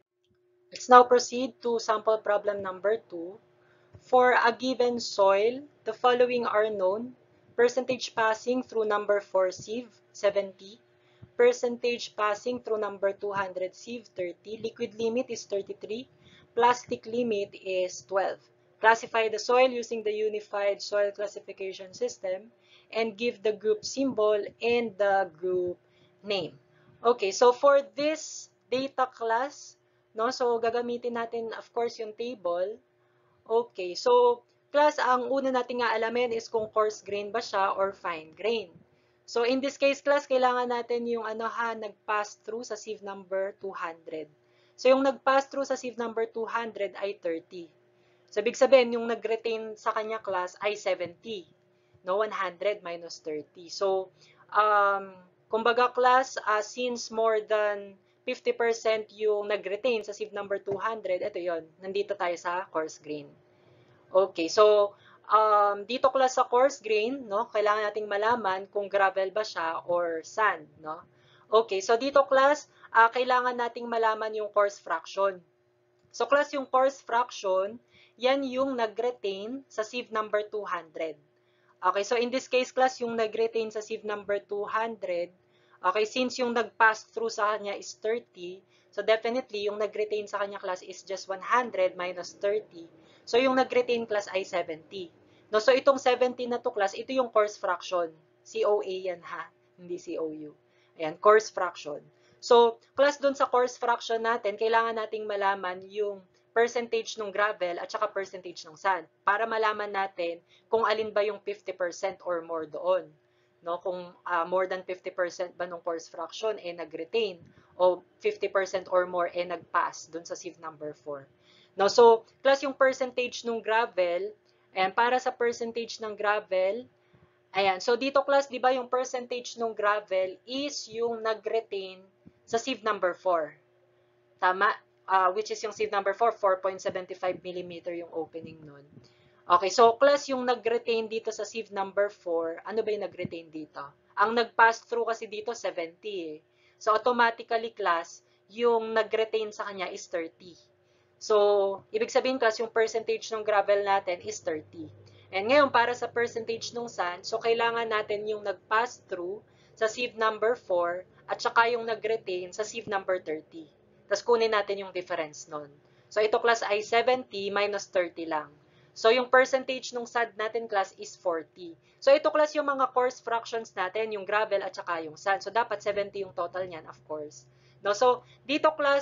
[SPEAKER 1] Let's now proceed to sample problem number 2. For a given soil, the following are known: percentage passing through number 4 sieve, 70, percentage passing through number 200 sieve, 30, liquid limit is 33, plastic limit is 12. Classify the soil using the unified soil classification system and give the group symbol and the group name. Okay, so for this data class, no, so gagamitin natin, of course, yung table. Okay, so class, ang una natin nga alamin is kung coarse grain ba siya or fine grain. So in this case, class, kailangan natin yung nag-pass through sa sieve number 200. So yung nag-pass through sa sieve number 200 ay 30. So ibig sabihin, yung nag-retain sa kanya, class, ay 70. No, 100 minus 30. So, kumbaga, class, since more than 50% yung nag-retain sa sieve number 200, ito yon, nandito tayo sa coarse grain. Okay, so dito class sa coarse grain, no, kailangan nating malaman kung gravel ba siya or sand, no? Okay, so dito class, kailangan nating malaman yung coarse fraction. So class, yung coarse fraction, yan yung nag-retain sa sieve number 200. Okay, so in this case class, yung nag-retain sa sieve number 200, okay, since yung nag-pass through sa kanya is 30, so definitely yung nag-retain sa kanya, class, is just 100 minus 30. So yung nag-retain, class, ay 70. No, so itong 70 na to, class, ito yung coarse fraction. COA yan ha, hindi COU. Ayan, coarse fraction. So, class, dun sa coarse fraction natin, kailangan nating malaman yung percentage ng gravel at saka percentage ng sand para malaman natin kung alin ba yung 50% or more doon. No, kung more than 50% ba ng coarse fraction nag-retain o 50% or more nag-pass dun sa sieve number 4. No, so class, yung percentage ng gravel, and para sa percentage ng gravel, Ayan. So, dito class, di ba yung percentage ng gravel is yung nag-retain sa sieve number 4. Tama? Which is yung sieve number 4, 4.75 millimeter yung opening nun. Okay, so class yung nag-retain dito sa sieve number 4, ano ba yung nag-retain dito? Ang nag-pass through kasi dito, 70 eh. So, automatically class, yung nag-retain sa kanya is 30. So, ibig sabihin class, yung percentage ng gravel natin is 30. And ngayon, para sa percentage ng sand, so kailangan natin yung nag-pass through sa sieve number 4 at saka yung nag-retain sa sieve number 30. Tapos kunin natin yung difference nun. So, ito class ay 70 minus 30 lang. So, yung percentage ng sand natin class is 40. So, ito class yung mga coarse fractions natin, yung gravel at saka yung sand. So, dapat 70 yung total niyan, of course. No? So, dito class,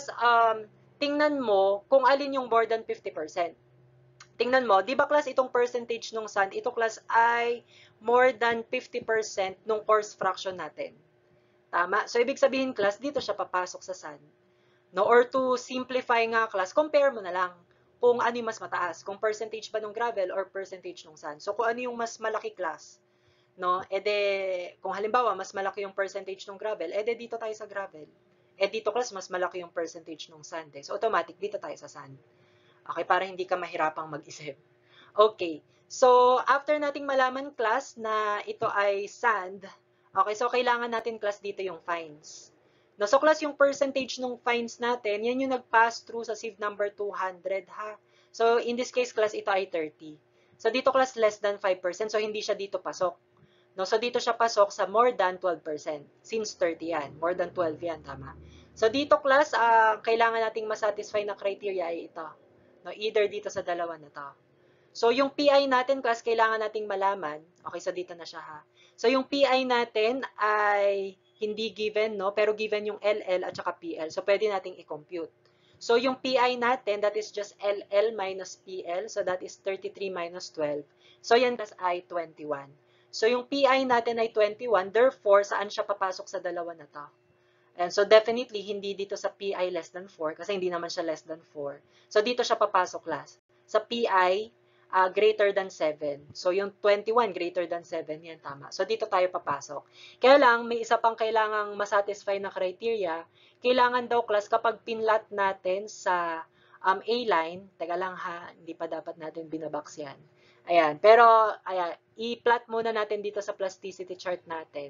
[SPEAKER 1] tingnan mo kung alin yung more than 50%. Tingnan mo, di ba class itong percentage ng sand, ito class ay more than 50% ng coarse fraction natin. Tama? So, ibig sabihin class, dito siya papasok sa sand. No? Or to simplify nga class, compare mo na lang kung ano yung mas mataas, kung percentage ba ng gravel or percentage ng sand. So, kung ano yung mas malaki class, no? Kung halimbawa, mas malaki yung percentage ng gravel, dito tayo sa gravel. Dito class, mas malaki yung percentage ng sand. So, automatic, dito tayo sa sand. Okay, para hindi ka mahirapang mag-isip. Okay, so, after nating malaman class na ito ay sand, okay, so, kailangan natin class dito yung fines. No, so class yung percentage ng fines natin, yan yung nag-pass through sa sieve number 200 ha. So in this case class ito ay 30. So dito class less than 5%, so hindi siya dito pasok. No, so dito siya pasok sa more than 12%. Since 30 yan, more than 12 yan, tama. So dito class, kailangan nating masatisfy na criteria ay ito. No, either dito sa dalawa na to. So, yung PI natin, class, kailangan nating malaman. Okay, so dito na siya ha. So, yung PI natin ay hindi given, no? Pero given yung LL at saka PL. So, pwede nating i-compute. So, yung PI natin, that is just LL minus PL. So, that is 33 minus 12. So, yan class ay 21. So, yung PI natin ay 21. Therefore, saan siya papasok sa dalawa na to? And so, definitely, hindi dito sa PI less than 4 kasi hindi naman siya less than 4. So, dito siya papasok class. Sa PI, greater than 7. So, yung 21 greater than 7, yan tama. So, dito tayo papasok. Kaya lang, may isa pang kailangang masatisfy na criteria. Kailangan daw, class, kapag pinlat natin sa A-line, teka lang ha, hindi pa dapat natin binabox yan. Ayan, pero, ayan, i-plot muna natin dito sa plasticity chart natin.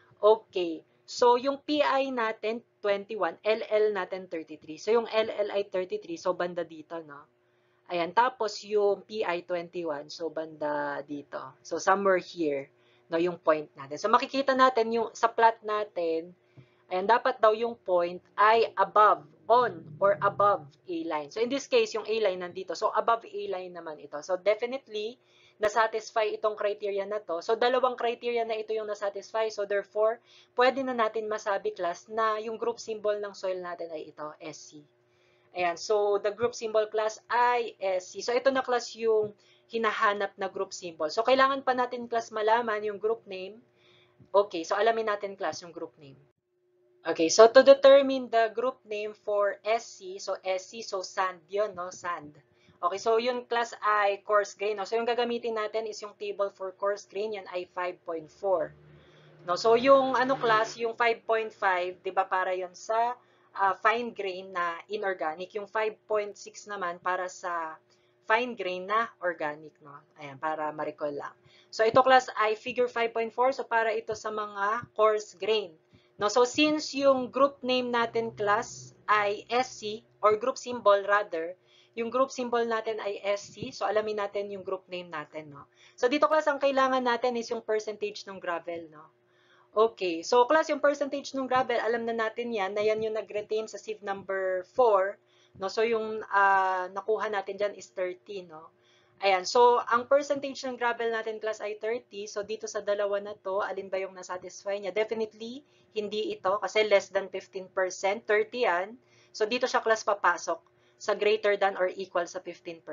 [SPEAKER 1] Okay. So, yung PI natin, 21, LL natin, 33. So, yung LL ay 33, so banda dito, no? Ayan, tapos yung PI 21, so banda dito. So somewhere here, no, yung point natin. So makikita natin yung sa plot natin, ayan, dapat daw yung point ay above, on, or above A-line. So in this case, yung A-line nandito. So above A-line naman ito. So definitely, na-satisfy itong criteria na to. So dalawang criteria na ito yung na-satisfy. So therefore, pwede na natin masabi class na yung group symbol ng soil natin ay ito, SC. Ayan, so the group symbol class ay SC. So ito na class yung hinahanap na group symbol. So kailangan pa natin class malaman yung group name. Okay, so alamin natin class yung group name. Okay, so to determine the group name for SC, so SC, so sand yun, no? Sand. Okay, so yung class ay coarse grain. No? So yung gagamitin natin is yung table for coarse grain, yan ay 5.4. No? So yung ano class, yung 5.5, di ba para yon sa fine grain na inorganic. Yung 5.6 naman para sa fine grain na organic. No? Ayan, para ma-recall lang. So ito class ay figure 5.4, so para ito sa mga coarse grain. No? So since yung group name natin class ay SC, or group symbol rather, yung group symbol natin ay SC, so alamin natin yung group name natin. No? So dito class, ang kailangan natin is yung percentage ng gravel. No? Okay, so class, yung percentage ng gravel, alam na natin yan, na yan yung nag-retain sa sieve number 4. No? So yung nakuha natin dyan is 30. No? Ayan, so ang percentage ng gravel natin class ay 30. So dito sa dalawa na to, alin ba yung nasatisfy niya? Definitely, hindi ito kasi less than 15%, 30 yan. So dito siya class papasok sa greater than or equal sa 15%.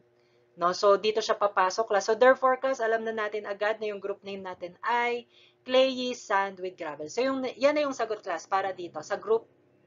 [SPEAKER 1] No? So dito siya papasok class. So therefore class, alam na natin agad na yung group name natin ay clayey sand with gravel. So yan na yung sagot class para dito sa group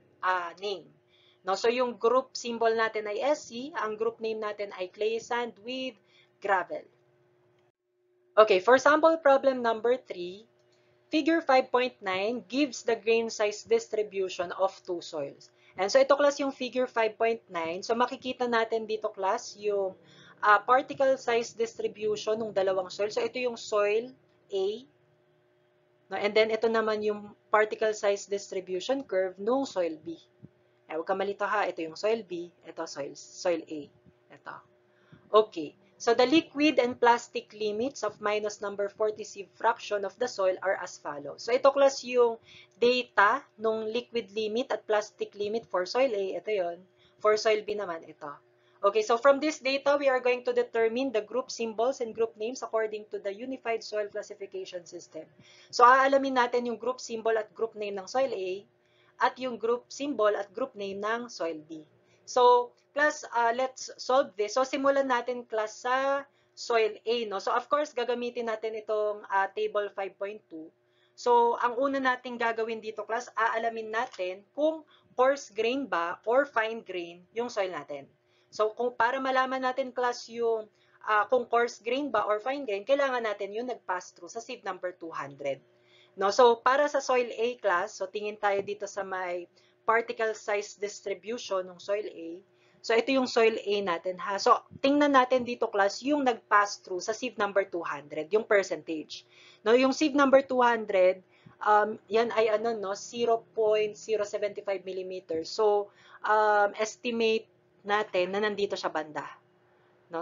[SPEAKER 1] name. No? So yung group symbol natin ay SC, ang group name natin ay clayey sand with gravel. Okay, for sample problem number 3, figure 5.9 gives the grain size distribution of two soils. And so ito class yung figure 5.9. So makikita natin dito class yung particle size distribution ng dalawang soil. So ito yung soil A. No? And then ito naman yung particle size distribution curve nung soil B. Huwag ka malito ha. Ito yung soil B. Ito soil A. Ito. Okay. So the liquid and plastic limits of minus number 40 sieve fraction of the soil are as follows. So ito class yung data nung liquid limit at plastic limit for soil A. Ito yon. For soil B naman, ito. Okay, so from this data, we are going to determine the group symbols and group names according to the Unified Soil Classification System. So aalamin natin yung group symbol at group name ng soil A at yung group symbol at group name ng soil B. So, class, let's solve this. So, simulan natin class sa soil A, no? So, of course, gagamitin natin itong table 5.2. So, ang una nating gagawin dito, class, aalamin natin kung coarse grain ba or fine grain yung soil natin. So, para malaman natin, class, yung kung coarse grain ba or fine grain, kailangan natin yung nag-pass through sa sieve number 200. No? So, para sa soil A, class, so tingin tayo dito sa may particle size distribution ng soil A. So, ito yung soil A natin, ha? So, tingnan natin dito, class, yung nag-pass through sa sieve number 200, yung percentage. No, yung sieve number 200, yan ay ano, no, 0.075 mm. So, estimate natin na nandito siya banda. No,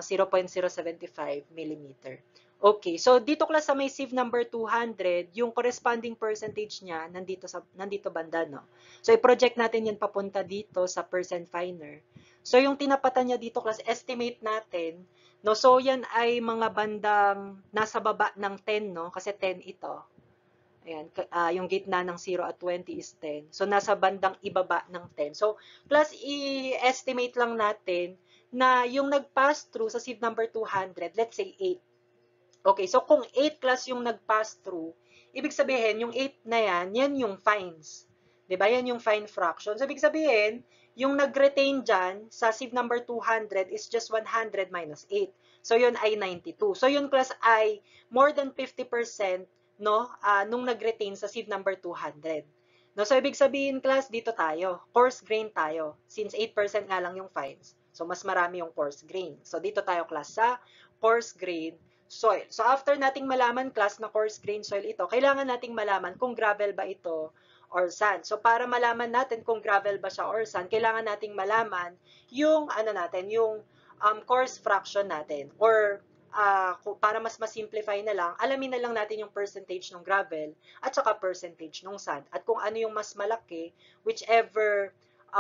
[SPEAKER 1] 0.075 mm. Okay, so dito class sa may sieve number 200, yung corresponding percentage niya nandito banda, no. So i-project natin 'yan papunta dito sa percent finer. So yung tinapatan niya dito class, estimate natin, no. So yan ay mga bandang nasa baba ng 10, no, kasi 10 ito. Ayan, yung gitna ng 0 at 20 is 10. So nasa bandang ibaba ng 10. So plus i-estimate lang natin na yung nag-pass through sa sieve number 200, let's say 8. Okay, so kung 8 class yung nag-pass through, ibig sabihin, yung 8 na yan yung fines. Diba? Yan yung fine fraction. So, ibig sabihin, yung nag-retain dyan sa sieve number 200 is just 100 minus 8. So, yun ay 92. So, yun class ay more than 50%, no, nung nag-retain sa sieve number 200. No, so, ibig sabihin, class, dito tayo. Coarse grain tayo. Since 8% nga lang yung fines. So, mas marami yung coarse grain. So, dito tayo, class, sa coarse grain soil. So, after nating malaman, class, na coarse grain soil ito, kailangan nating malaman kung gravel ba ito or sand. So, para malaman natin kung gravel ba siya or sand, kailangan nating malaman yung, yung coarse fraction natin. Or, para mas ma-simplify na lang, alamin na lang natin yung percentage ng gravel at saka percentage ng sand. At kung ano yung mas malaki, whichever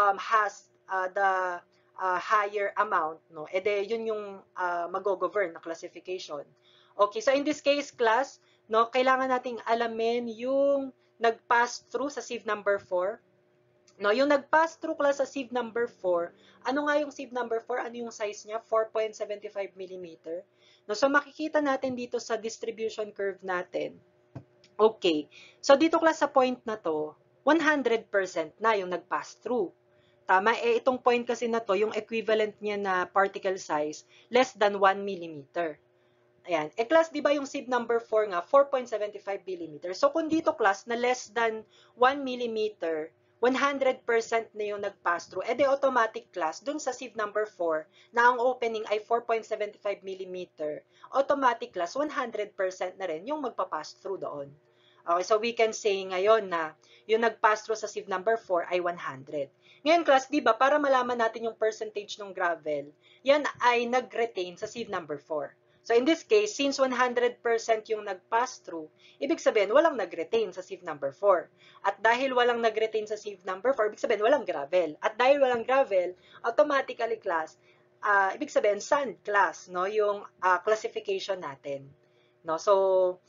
[SPEAKER 1] has the higher amount, no? Ede, yun yung mag-govern na classification. Okay, so in this case, class, no, kailangan nating alamin yung nag-pass through sa sieve number 4. No, yung nag-pass through class sa sieve number 4, ano nga yung sieve number 4? Ano yung size niya? 4.75 mm. No, so makikita natin dito sa distribution curve natin. Okay, so dito class sa point na to, 100% na yung nag-pass through. Tama, itong point kasi na to, yung equivalent niya na particle size, less than 1 mm. Ayan. Class, di ba yung sieve number 4 nga, 4.75 mm. So, kung dito, class, na less than 1 mm, 100% na yung nag-pass through, edi automatic, class, dun sa sieve number 4, na ang opening ay 4.75 mm, automatic, class, 100% na rin yung magpa-pass through doon. Okay, so we can say ngayon na yung nag-pass through sa sieve number 4 ay 100. Ngayon, class, di ba, para malaman natin yung percentage ng gravel, yan ay nag-retain sa sieve number 4. So, in this case, since 100% yung nag-pass through, ibig sabihin, walang nag-retain sa sieve number 4. At dahil walang nag-retain sa sieve number 4, ibig sabihin, walang gravel. At dahil walang gravel, automatically, class, ibig sabihin, sand class, no, yung classification natin. No? So,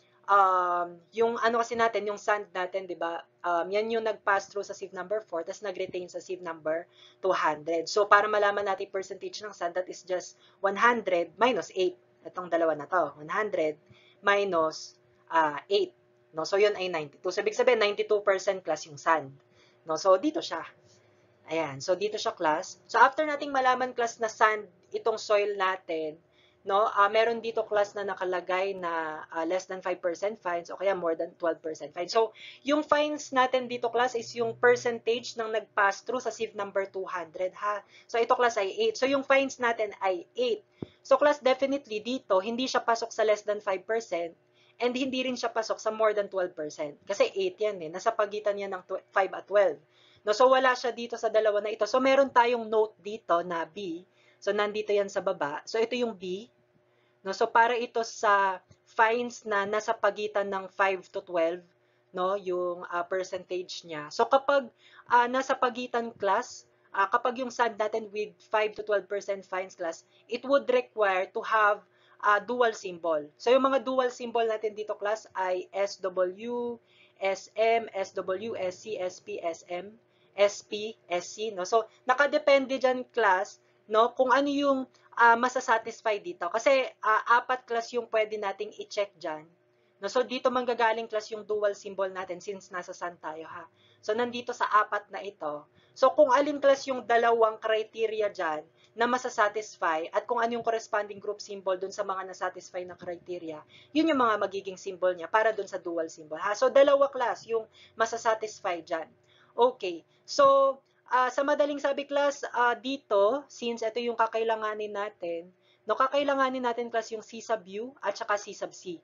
[SPEAKER 1] yung ano kasi natin, yung sand natin, di ba, yan yung nag-pass through sa sieve number 4, tapos nag-retain sa sieve number 200. So, para malaman natin percentage ng sand, that is just 100 minus 8. Itong dalawa na to, 100 minus 8. No? So, yun ay 92. So, ibig sabihin, 92% class yung sand. No? So, dito siya. Ayan. So, dito siya class. So, after nating malaman class na sand itong soil natin, no, meron dito class na nakalagay na less than 5% fines o kaya more than 12% fine. So, yung fines natin dito class is yung percentage ng nag-pass through sa sieve number 200 ha. So, ito class ay 8. So, yung fines natin ay 8. So, class definitely dito, hindi siya pasok sa less than 5% and hindi rin siya pasok sa more than 12%. Kasi 8 yan eh. Nasa pagitan yan ng 5 at 12. No, so, wala siya dito sa dalawa na ito. So, meron tayong note dito na B. So, nandito yan sa baba. So, ito yung B. No, so, para ito sa fines na nasa pagitan ng 5 to 12, no, yung percentage niya. So, kapag nasa pagitan class, kapag yung SAD natin with 5 to 12% fines class, it would require to have dual symbol. So, yung mga dual symbol natin dito class ay SW, SM, SW, SC, SP, SM, SP, SC, no? So, nakadepende dyan class, no, kung ano yung masasatisfy dito. Kasi 4 class yung pwede nating i-check dyan. No, so, dito manggagaling class yung dual symbol natin since nasa sun tayo ha. So, nandito sa 4 na ito. So, kung alin class yung dalawang criteria dyan na masasatisfy at kung ano yung corresponding group symbol dun sa mga nasatisfy na criteria, yun yung mga magiging symbol niya para dun sa dual symbol ha. So, dalawa class yung masasatisfy dyan. Okay. So, sa madaling sabi class, dito, since ito yung kakailanganin natin, no, kakailanganin natin class yung C sub U at saka C sub C.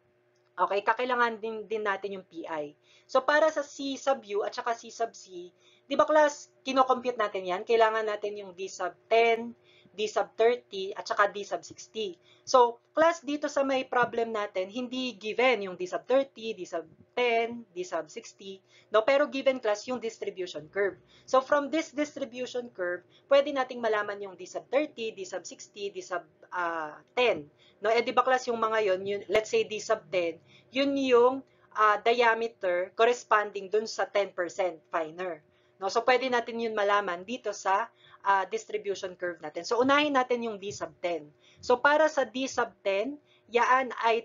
[SPEAKER 1] Okay, kakailangan din natin yung PI. So, para sa C sub U at saka C sub C, di ba class, kinocompute natin yan? Kailangan natin yung D sub 10, D sub 30, at saka D sub 60. So, class, dito sa may problem natin, hindi given yung D sub 30, D sub 10, D sub 60, no? Pero given class yung distribution curve. So, from this distribution curve, pwede nating malaman yung D sub 30, D sub 60, D sub 10. No, di ba class yung mga yon, let's say D sub 10, yun yung diameter corresponding dun sa 10% finer. No, so pwede natin yun malaman dito sa distribution curve natin. So unahin natin yung D sub 10. So para sa D sub 10, yan ay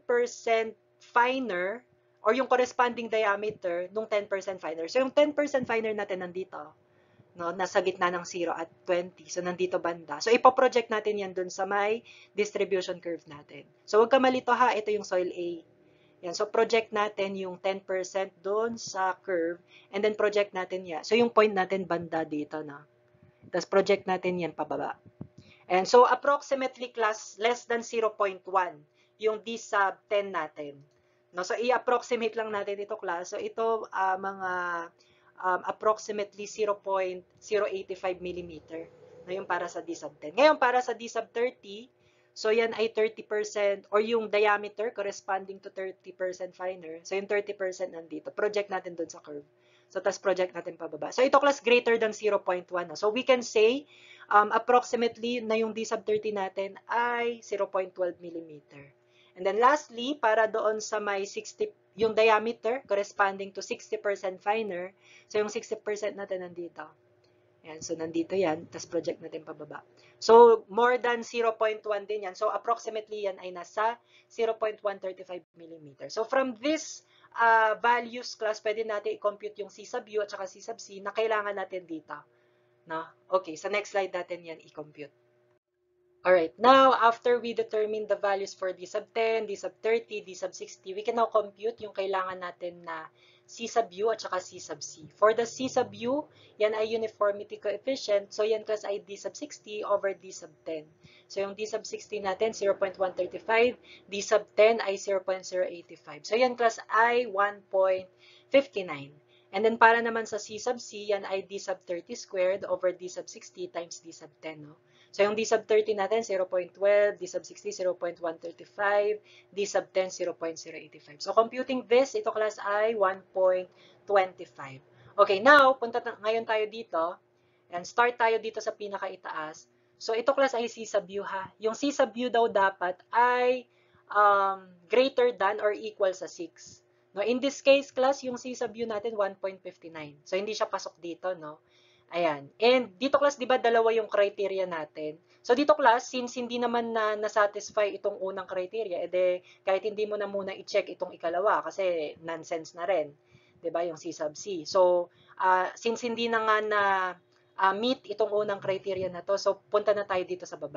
[SPEAKER 1] 10% finer or yung corresponding diameter nung 10% finer. So yung 10% finer natin nandito, no, nasa gitna ng 0 at 20. So, nandito banda. So, ipoproject natin yan dun sa may distribution curve natin. So, huwag ka malito ha. Ito yung soil A. Yan. So, project natin yung 10% dun sa curve and then project natin yan. So, yung point natin banda dito, no? Tapos, project natin yan pababa. And so, approximately class less than 0.1 yung D sub 10 natin. No? So, i-approximate lang natin ito class. So, ito mga approximately 0.085 mm na yung para sa D sub 10. Ngayon, para sa D sub 30, so yan ay 30% or yung diameter corresponding to 30% finer. So yung 30% nandito. Project natin dun sa curve. So, tas project natin pababa. So, ito class greater than 0.1. No? So, we can say approximately na yung D sub 30 natin ay 0.12 mm. And then lastly, para doon sa may 60, yung diameter corresponding to 60% finer. So, yung 60% natin nandito. Yan. So, nandito yan. Tapos, project natin pababa. So, more than 0.1 din yan. So, approximately yan ay nasa 0.135 mm. So, from this values class, pwede natin i-compute yung C sub U at saka C sub C na kailangan natin dito. No? Okay. Sa next slide natin yan i-compute. Alright, now after we determine the values for D sub 10, D sub 30, D sub 60, we can now compute yung kailangan natin na C sub U at saka C sub C. For the C sub U, yan ay uniformity coefficient. So yan class ay D sub 60 over D sub 10. So yung D sub 60 natin, 0.135. D sub 10 ay 0.085. So yan class ay 1.59. And then para naman sa C sub C, yan ay D sub 30 squared over D sub 60 times D sub 10. No? So, yung D sub 30 natin, 0.12, D sub 60, 0.135, D sub 10, 0.085. So, computing this, ito class ay 1.25. Okay, now, punta ngayon tayo dito. And start tayo dito sa pinakaitaas. So, ito class ay C sub U ha. Yung C sub U daw dapat ay greater than or equal sa 6. No, in this case, class, yung C sub U natin, 1.59. So, hindi siya pasok dito, no? Ayan. And dito class, di ba, dalawa yung criteria natin. So dito class, since hindi naman na nasatisfy itong unang criteria, edi kahit hindi mo na muna i-check itong ikalawa kasi nonsense na rin. Di ba, yung C sub C. So, since hindi na nga na meet itong unang criteria na to, so punta na tayo dito sa baba.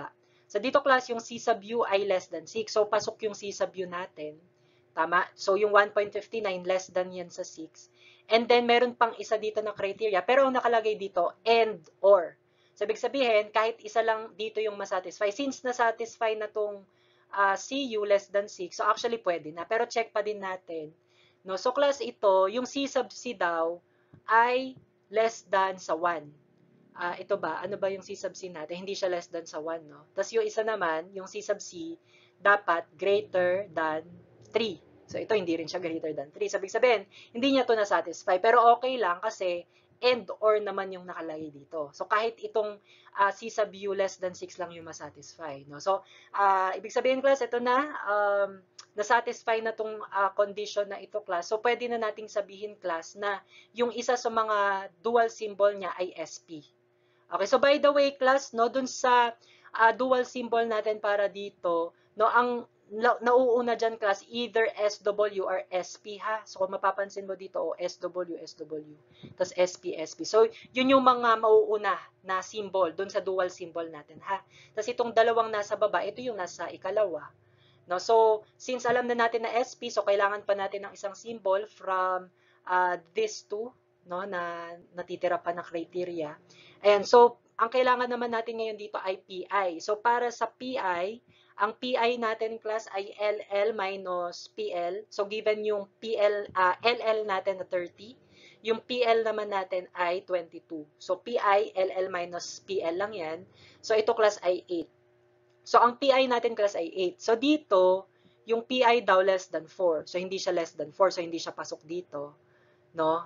[SPEAKER 2] So, dito class, yung C sub U ay less than 6. So, pasok yung C sub U natin. Tama? So, yung 1.59 less than yan sa 6. And then, meron pang isa dito na criteria. Pero ang nakalagay dito, and or. So, ibig sabihin, kahit isa lang dito yung masatisfy. Since nasatisfy na tong CU less than 6, so actually pwede na. Pero check pa din natin. No? So, class ito, yung C sub C daw ay less than sa 1. Ito ba? Ano ba yung C sub C natin? Hindi siya less than sa 1, no? Tapos yung isa naman, yung C sub C, dapat greater than 3. So, ito hindi rin siya greater than 3. So, ibig sabihin, hindi niya to na-satisfy. Pero okay lang kasi and or naman yung nakalagay dito. So, kahit itong C sub U less than 6 lang yung masatisfy. No? So, ibig sabihin, class, ito na, na-satisfy na tong condition na ito, class. So, pwede na nating sabihin, class, na yung isa sa mga dual symbol niya ay SP. Okay, so by the way, class, no, dun sa dual symbol natin para dito, no, ang nauuna dyan, class, either SW or SP, ha? So, kung mapapansin mo dito, SW, SW, tapos SP, SP. So, yun yung mga mauuna na symbol dun sa dual symbol natin, ha? Tapos, itong dalawang nasa baba, ito yung nasa ikalawa. No? So, since alam na natin na SP, so kailangan pa natin ng isang symbol from these two, no, na natitira pa na criteria. Ayan, so, ang kailangan naman natin ngayon dito ay PI. So, para sa PI, ang PI natin, class, ay LL minus PL. So, given yung LL natin na 30, yung PL naman natin ay 22. So, PI, LL minus PL lang yan. So, ito, class, ay 8. So, ang PI natin, class, ay 8. So, dito, yung PI daw less than 4. So, hindi siya less than 4. So, hindi siya pasok dito. No?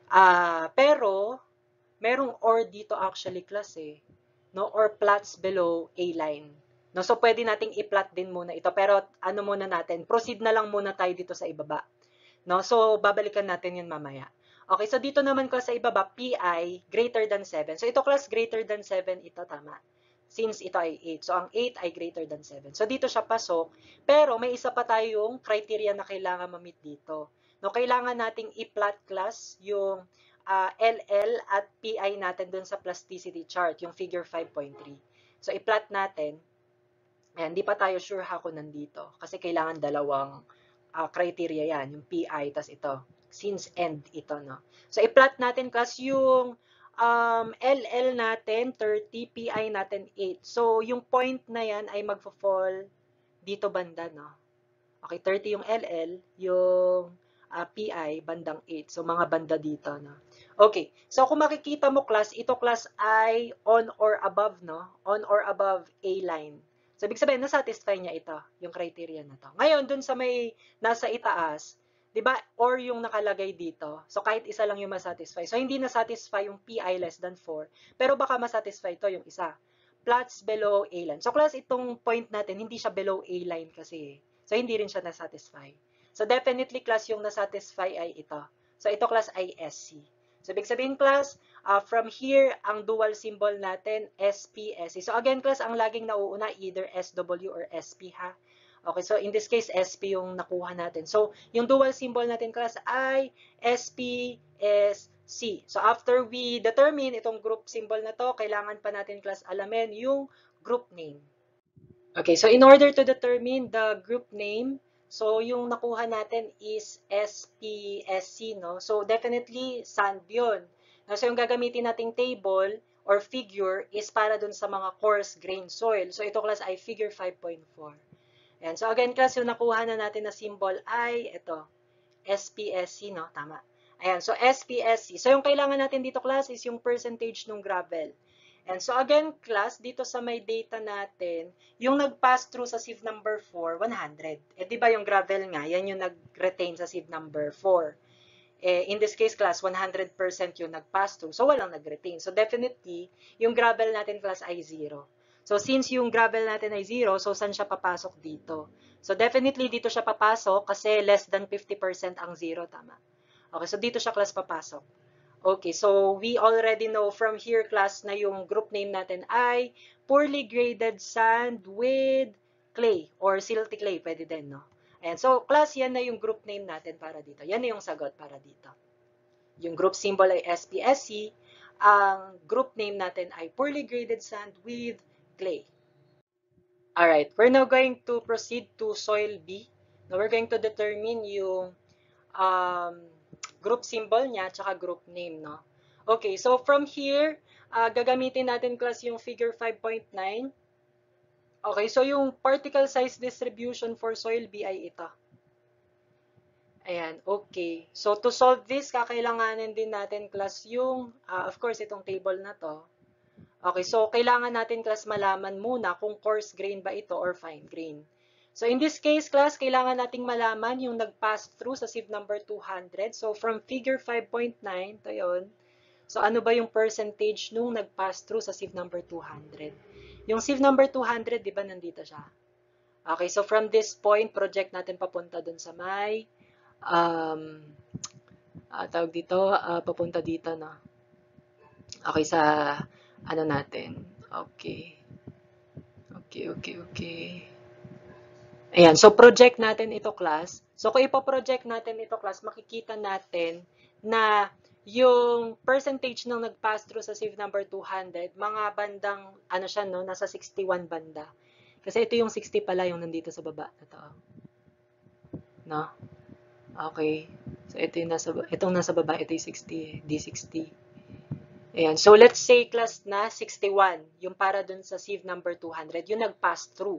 [SPEAKER 2] Pero, merong or dito actually, class, eh. No? Or plots below A line. No? So, pwede nating i-plot din muna ito. Pero, ano muna natin? Proceed na lang muna tayo dito sa ibaba. No? So, babalikan natin yun mamaya. Okay, so dito naman, class, sa ibaba, PI greater than 7. So, ito, class, greater than 7, ito, tama. Since ito ay 8. So, ang 8 ay greater than 7. So, dito siya pasok. Pero, may isa pa tayong criteria na kailangan ma-meet dito. No, kailangan nating i-plot, class, yung LL at PI natin dun sa plasticity chart, yung figure 5.3. So, i-plot natin. Ayan, di pa tayo sure ha kung nandito. Kasi kailangan dalawang criteria yan, yung PI, tas ito. Since and ito, no? So, i-plot natin, class, yung LL natin, 30, PI natin, 8. So, yung point na yan ay magfo-fall dito banda, no? Okay, 30 yung LL, yung PI, bandang 8. So, mga banda dito, no? Okay, so kung makikita mo, class, ito, class, ay on or above, no? On or above A line. So, ibig sabihin, na-satisfy niya ito, yung criteria na to. Ngayon, dun sa may nasa itaas, di ba, or yung nakalagay dito. So, kahit isa lang yung masatisfy. So, hindi na-satisfy yung PI less than 4. Pero baka masatisfy to yung isa. Plots below A line. So, class, itong point natin, hindi siya below A line kasi. So, hindi rin siya na-satisfy. So, definitely, class, yung na-satisfy ay ito. So, ito, class, ay SC. So, ibig sabihin, class, from here, ang dual symbol natin, SP, SC. So, again, class, ang laging nauuna, either SW or SP, ha? Okay, so in this case, SP yung nakuha natin. So, yung dual symbol natin, class, ay SPSC. So, after we determine itong group symbol na to, kailangan pa natin, class, alamin yung group name. Okay, so in order to determine the group name, so yung nakuha natin is SPSC, no? So, definitely, sand yun. So, yung gagamitin nating table or figure is para dun sa mga coarse grain soil. So, ito, class, ay figure 5.4. Ayan. So, again, class, yung nakuha na natin na symbol ay ito, SPSC, no? Tama. Ayan. So, SPSC. So, yung kailangan natin dito, class, is yung percentage ng gravel. And so, again, class, dito sa may data natin, yung nag-pass through sa sieve number 4, 100. Eh, di ba yung gravel nga, yan yung nag-retain sa sieve number 4. Eh, in this case, class, 100% yung nag-pass through. So, walang nag-retain. So, definitely, yung gravel natin, class, ay 0. So, since yung gravel natin ay 0, so saan siya papasok dito? So, definitely dito siya papasok kasi less than 50% ang 0, tama? Okay, so dito siya, class, papasok. Okay, so we already know from here, class, na yung group name natin ay poorly graded sand with clay or silty clay, pwede din, no? Ayan, so class, yan na yung group name natin para dito. Yan na yung sagot para dito. Yung group symbol ay SPSC. Ang group name natin ay poorly graded sand with clay. Alright, we're now going to proceed to soil B. Now, we're going to determine yung um, group symbol niya tsaka group name, no? Okay, so from here, gagamitin natin class yung figure 5.9. Okay, so yung particle size distribution for soil B ay ito. Ayan, okay. So to solve this, kakailanganin din natin class yung, of course, itong table na to. Okay, so kailangan natin class malaman muna kung coarse grain ba ito or fine grain. So in this case, class, kailangan nating malaman yung nag-pass through sa sieve number 200. So from figure 5.9, to yun. So ano ba yung percentage nung nag-pass through sa sieve number 200? Yung sieve number 200, di ba nandito siya? Okay, so from this point, project natin papunta dun sa may, tawag dito, papunta dito, no? Okay, sa, ano natin? Okay. Okay. Ayan, so project natin ito, class. So kung ipo-project natin ito, class, makikita natin na yung percentage ng nag-pass through sa sieve number 200, mga bandang, ano siya, no, nasa 61 banda. Kasi ito yung 60 pala yung nandito sa baba. Ito. No? Okay. So ito yung itong nasa baba, ito yung 60, D60. Ayan. So let's say, class, na 61, yung para dun sa sieve number 200, yung nag-pass through.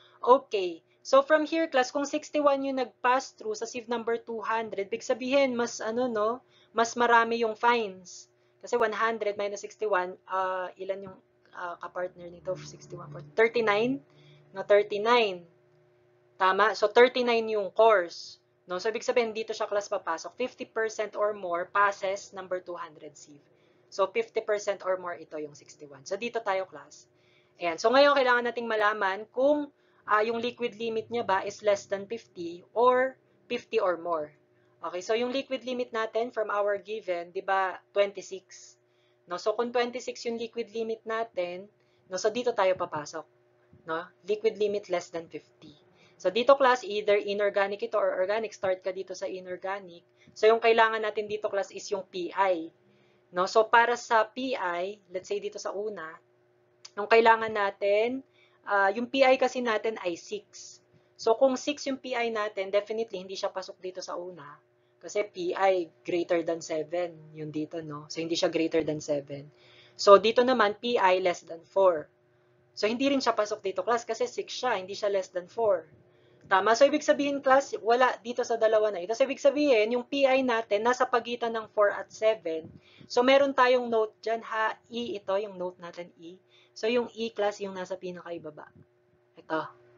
[SPEAKER 2] Okay. So from here, class, kung 61 yung nag-pass through sa sieve number 200, big sabihin, mas ano, no, mas marami yung fines. Kasi 100 minus 61, ilan yung kapartner nito? 61, 39? No, 39. Tama? So 39 yung course. No? So ibig sabihin, dito siya, class, papasok. 50% or more passes number 200 sieve. So 50% or more, ito yung 61. So dito tayo, class. Ayan. So ngayon, kailangan nating malaman kung yung liquid limit niya ba is less than 50 or 50 or more. Okay, so yung liquid limit natin from our given, di ba, 26. No? So kung 26 yung liquid limit natin, no, so dito tayo papasok. No? Liquid limit less than 50. So dito, class, either inorganic ito or organic, start ka dito sa inorganic. So yung kailangan natin dito, class, is yung PI. No? So para sa PI, let's say dito sa una, yung kailangan natin, yung PI kasi natin ay 6. So, kung 6 yung PI natin, definitely hindi siya pasok dito sa una. Kasi PI greater than 7 yung dito, no? So, hindi siya greater than 7. So, dito naman, PI less than 4. So, hindi rin siya pasok dito, class, kasi 6 siya, hindi siya less than 4. Tama? So, ibig sabihin, class, wala dito sa dalawa na ito. So, ibig sabihin, yung PI natin, nasa pagitan ng 4 at 7. So, meron tayong note dyan, ha? E ito, yung note natin, E. So, yung E, class, yung nasa pinakaibaba. Ito.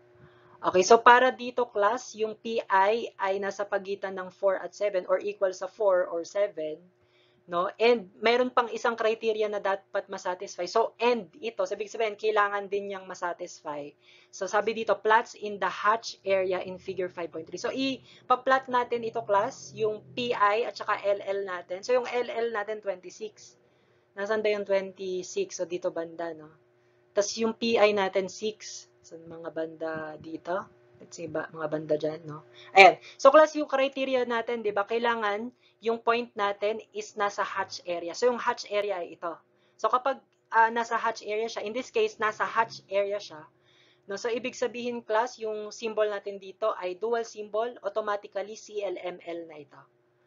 [SPEAKER 2] Okay, so para dito, class, yung PI ay nasa pagitan ng 4 at 7 or equal sa 4 or 7. No? And meron pang isang criteria na dapat masatisfy. So, and ito, sabi sabihin, kailangan din niyang masatisfy. So, sabi dito, plots in the hatch area in figure 5.3. So, ipa-plot natin ito, class, yung PI at saka LL natin. So, yung LL natin, 26. Nasaan ba yung 26? So, dito banda, no? Tapos yung PI natin 6 sa mga banda dito. Let's see ba, mga banda dyan, no? Ayan. So, class, yung criteria natin, di ba, kailangan yung point natin is nasa hatch area. So, yung hatch area ay ito. So, kapag nasa hatch area siya, in this case, nasa hatch area siya, no? So, ibig sabihin, class, yung symbol natin dito ay dual symbol, automatically CLML na ito.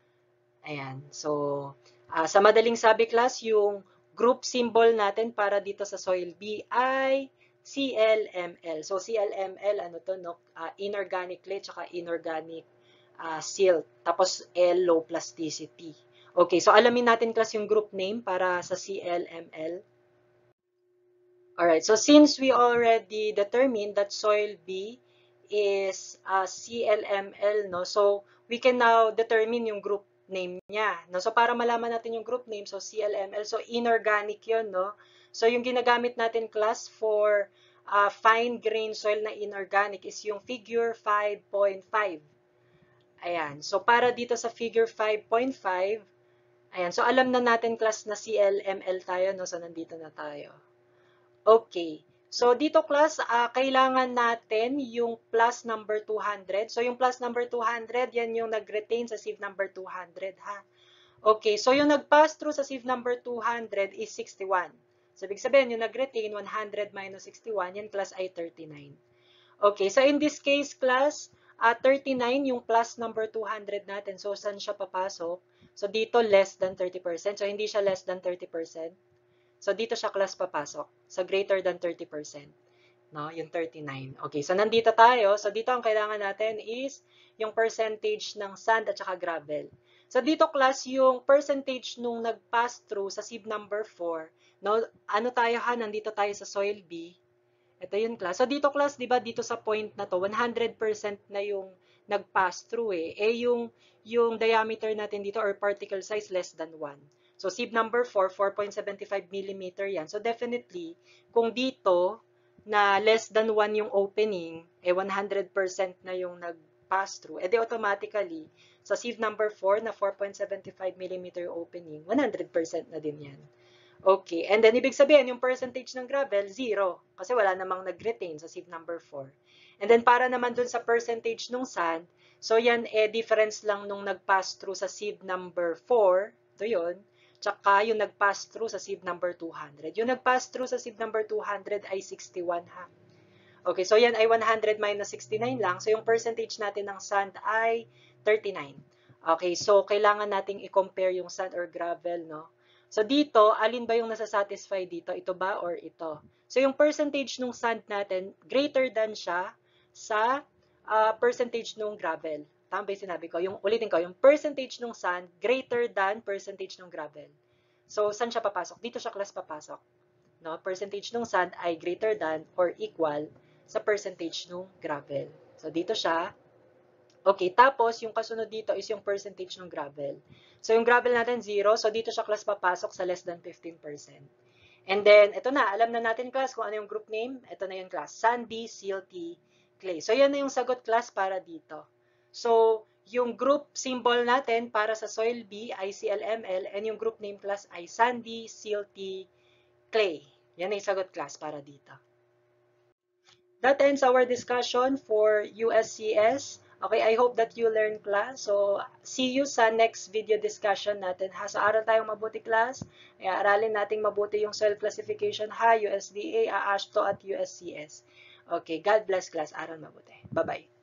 [SPEAKER 2] Ayan. So, sa madaling sabi, class, yung group symbol natin para dito sa soil B ay CLML. So, CLML, ano to, no? Inorganic clay, tsaka inorganic silt. Tapos, L, low plasticity. Okay, so alamin natin, class, yung group name para sa CLML. Alright, so since we already determined that soil B is CLML, no? So, we can now determine yung group name niya, no? So, para malaman natin yung group name, so CLML, so inorganic yun, no? So, yung ginagamit natin, class, for fine grain soil na inorganic is yung figure 5.5. Ayan. So, para dito sa figure 5.5, ayan. So, alam na natin, class, na CLML tayo, no? So, nandito na tayo. Okay. So, dito, class, kailangan natin yung plus number 200. So, yung plus number 200, yan yung nag-retain sa sieve number 200, ha? Okay. So, yung nag-pass through sa sieve number 200 is 61. So, ibig sabihin, yung nag-retain, 100 minus 61, yan, class, ay 39. Okay, so in this case, class, 39 yung plus number 200 natin. So, saan siya papasok? So, dito less than 30%. So, hindi siya less than 30%. So, dito siya class papasok. So, greater than 30%. No, yung 39. Okay, so nandito tayo. So, dito ang kailangan natin is yung percentage ng sand at saka gravel. So, dito class, yung percentage nung nag-pass through sa sieve number 4. No, ano tayo ha? Nandito tayo sa soil B. Ito yung class. So, dito class, di ba, dito sa point na to, 100% na yung nag-pass through eh. Yung diameter natin dito or particle size less than 1. So, sieve number 4, 4.75 millimeter yan. So, definitely, kung dito na less than 1 yung opening, eh 100% na yung nag-pass through, eh di automatically, sa sieve number 4 na 4.75 millimeter opening, 100% na din yan. Okay, and then ibig sabihin, yung percentage ng gravel, 0. Kasi wala namang nag-retain sa sieve number 4. And then para naman dun sa percentage ng sand, so yan difference lang nung nag-pass through sa sieve number 4, ito yun, tsaka yung nag-pass through sa sieve number 200. Yung nag-pass through sa sieve number 200 ay 61 ha. Okay, so yan ay 100 minus 69 lang. So yung percentage natin ng sand ay 39. Okay, so kailangan nating i-compare yung sand or gravel, no? So dito, alin ba yung nasa-satisfy dito? Ito ba or ito? So yung percentage ng sand natin, greater than siya sa percentage ng gravel. Tama ba yung sinabi ko? Ulitin ko, yung percentage ng sand greater than percentage ng gravel. So, saan siya papasok? Dito siya class papasok. No? Percentage ng sand ay greater than or equal sa percentage ng gravel. So, dito siya. Okay, tapos yung kasunod dito is yung percentage ng gravel. So, yung gravel natin 0. So, dito siya class papasok sa less than 15%. And then, ito na. Alam na natin class kung ano yung group name. Ito na yung class. Sandy, silty, clay. So, yan na yung sagot class para dito. So, yung group symbol natin para sa soil B ay CLML and yung group name class ay sandy, silty, clay. Yan ay sagot class para dito. That ends our discussion for USCS. Okay, I hope that you learned class. So, see you sa next video discussion natin. Ha, sa aral tayong mabuti class. Aralin nating mabuti yung soil classification ha, USDA, AASHTO at USCS. Okay, God bless class. Aral mabuti. Bye-bye.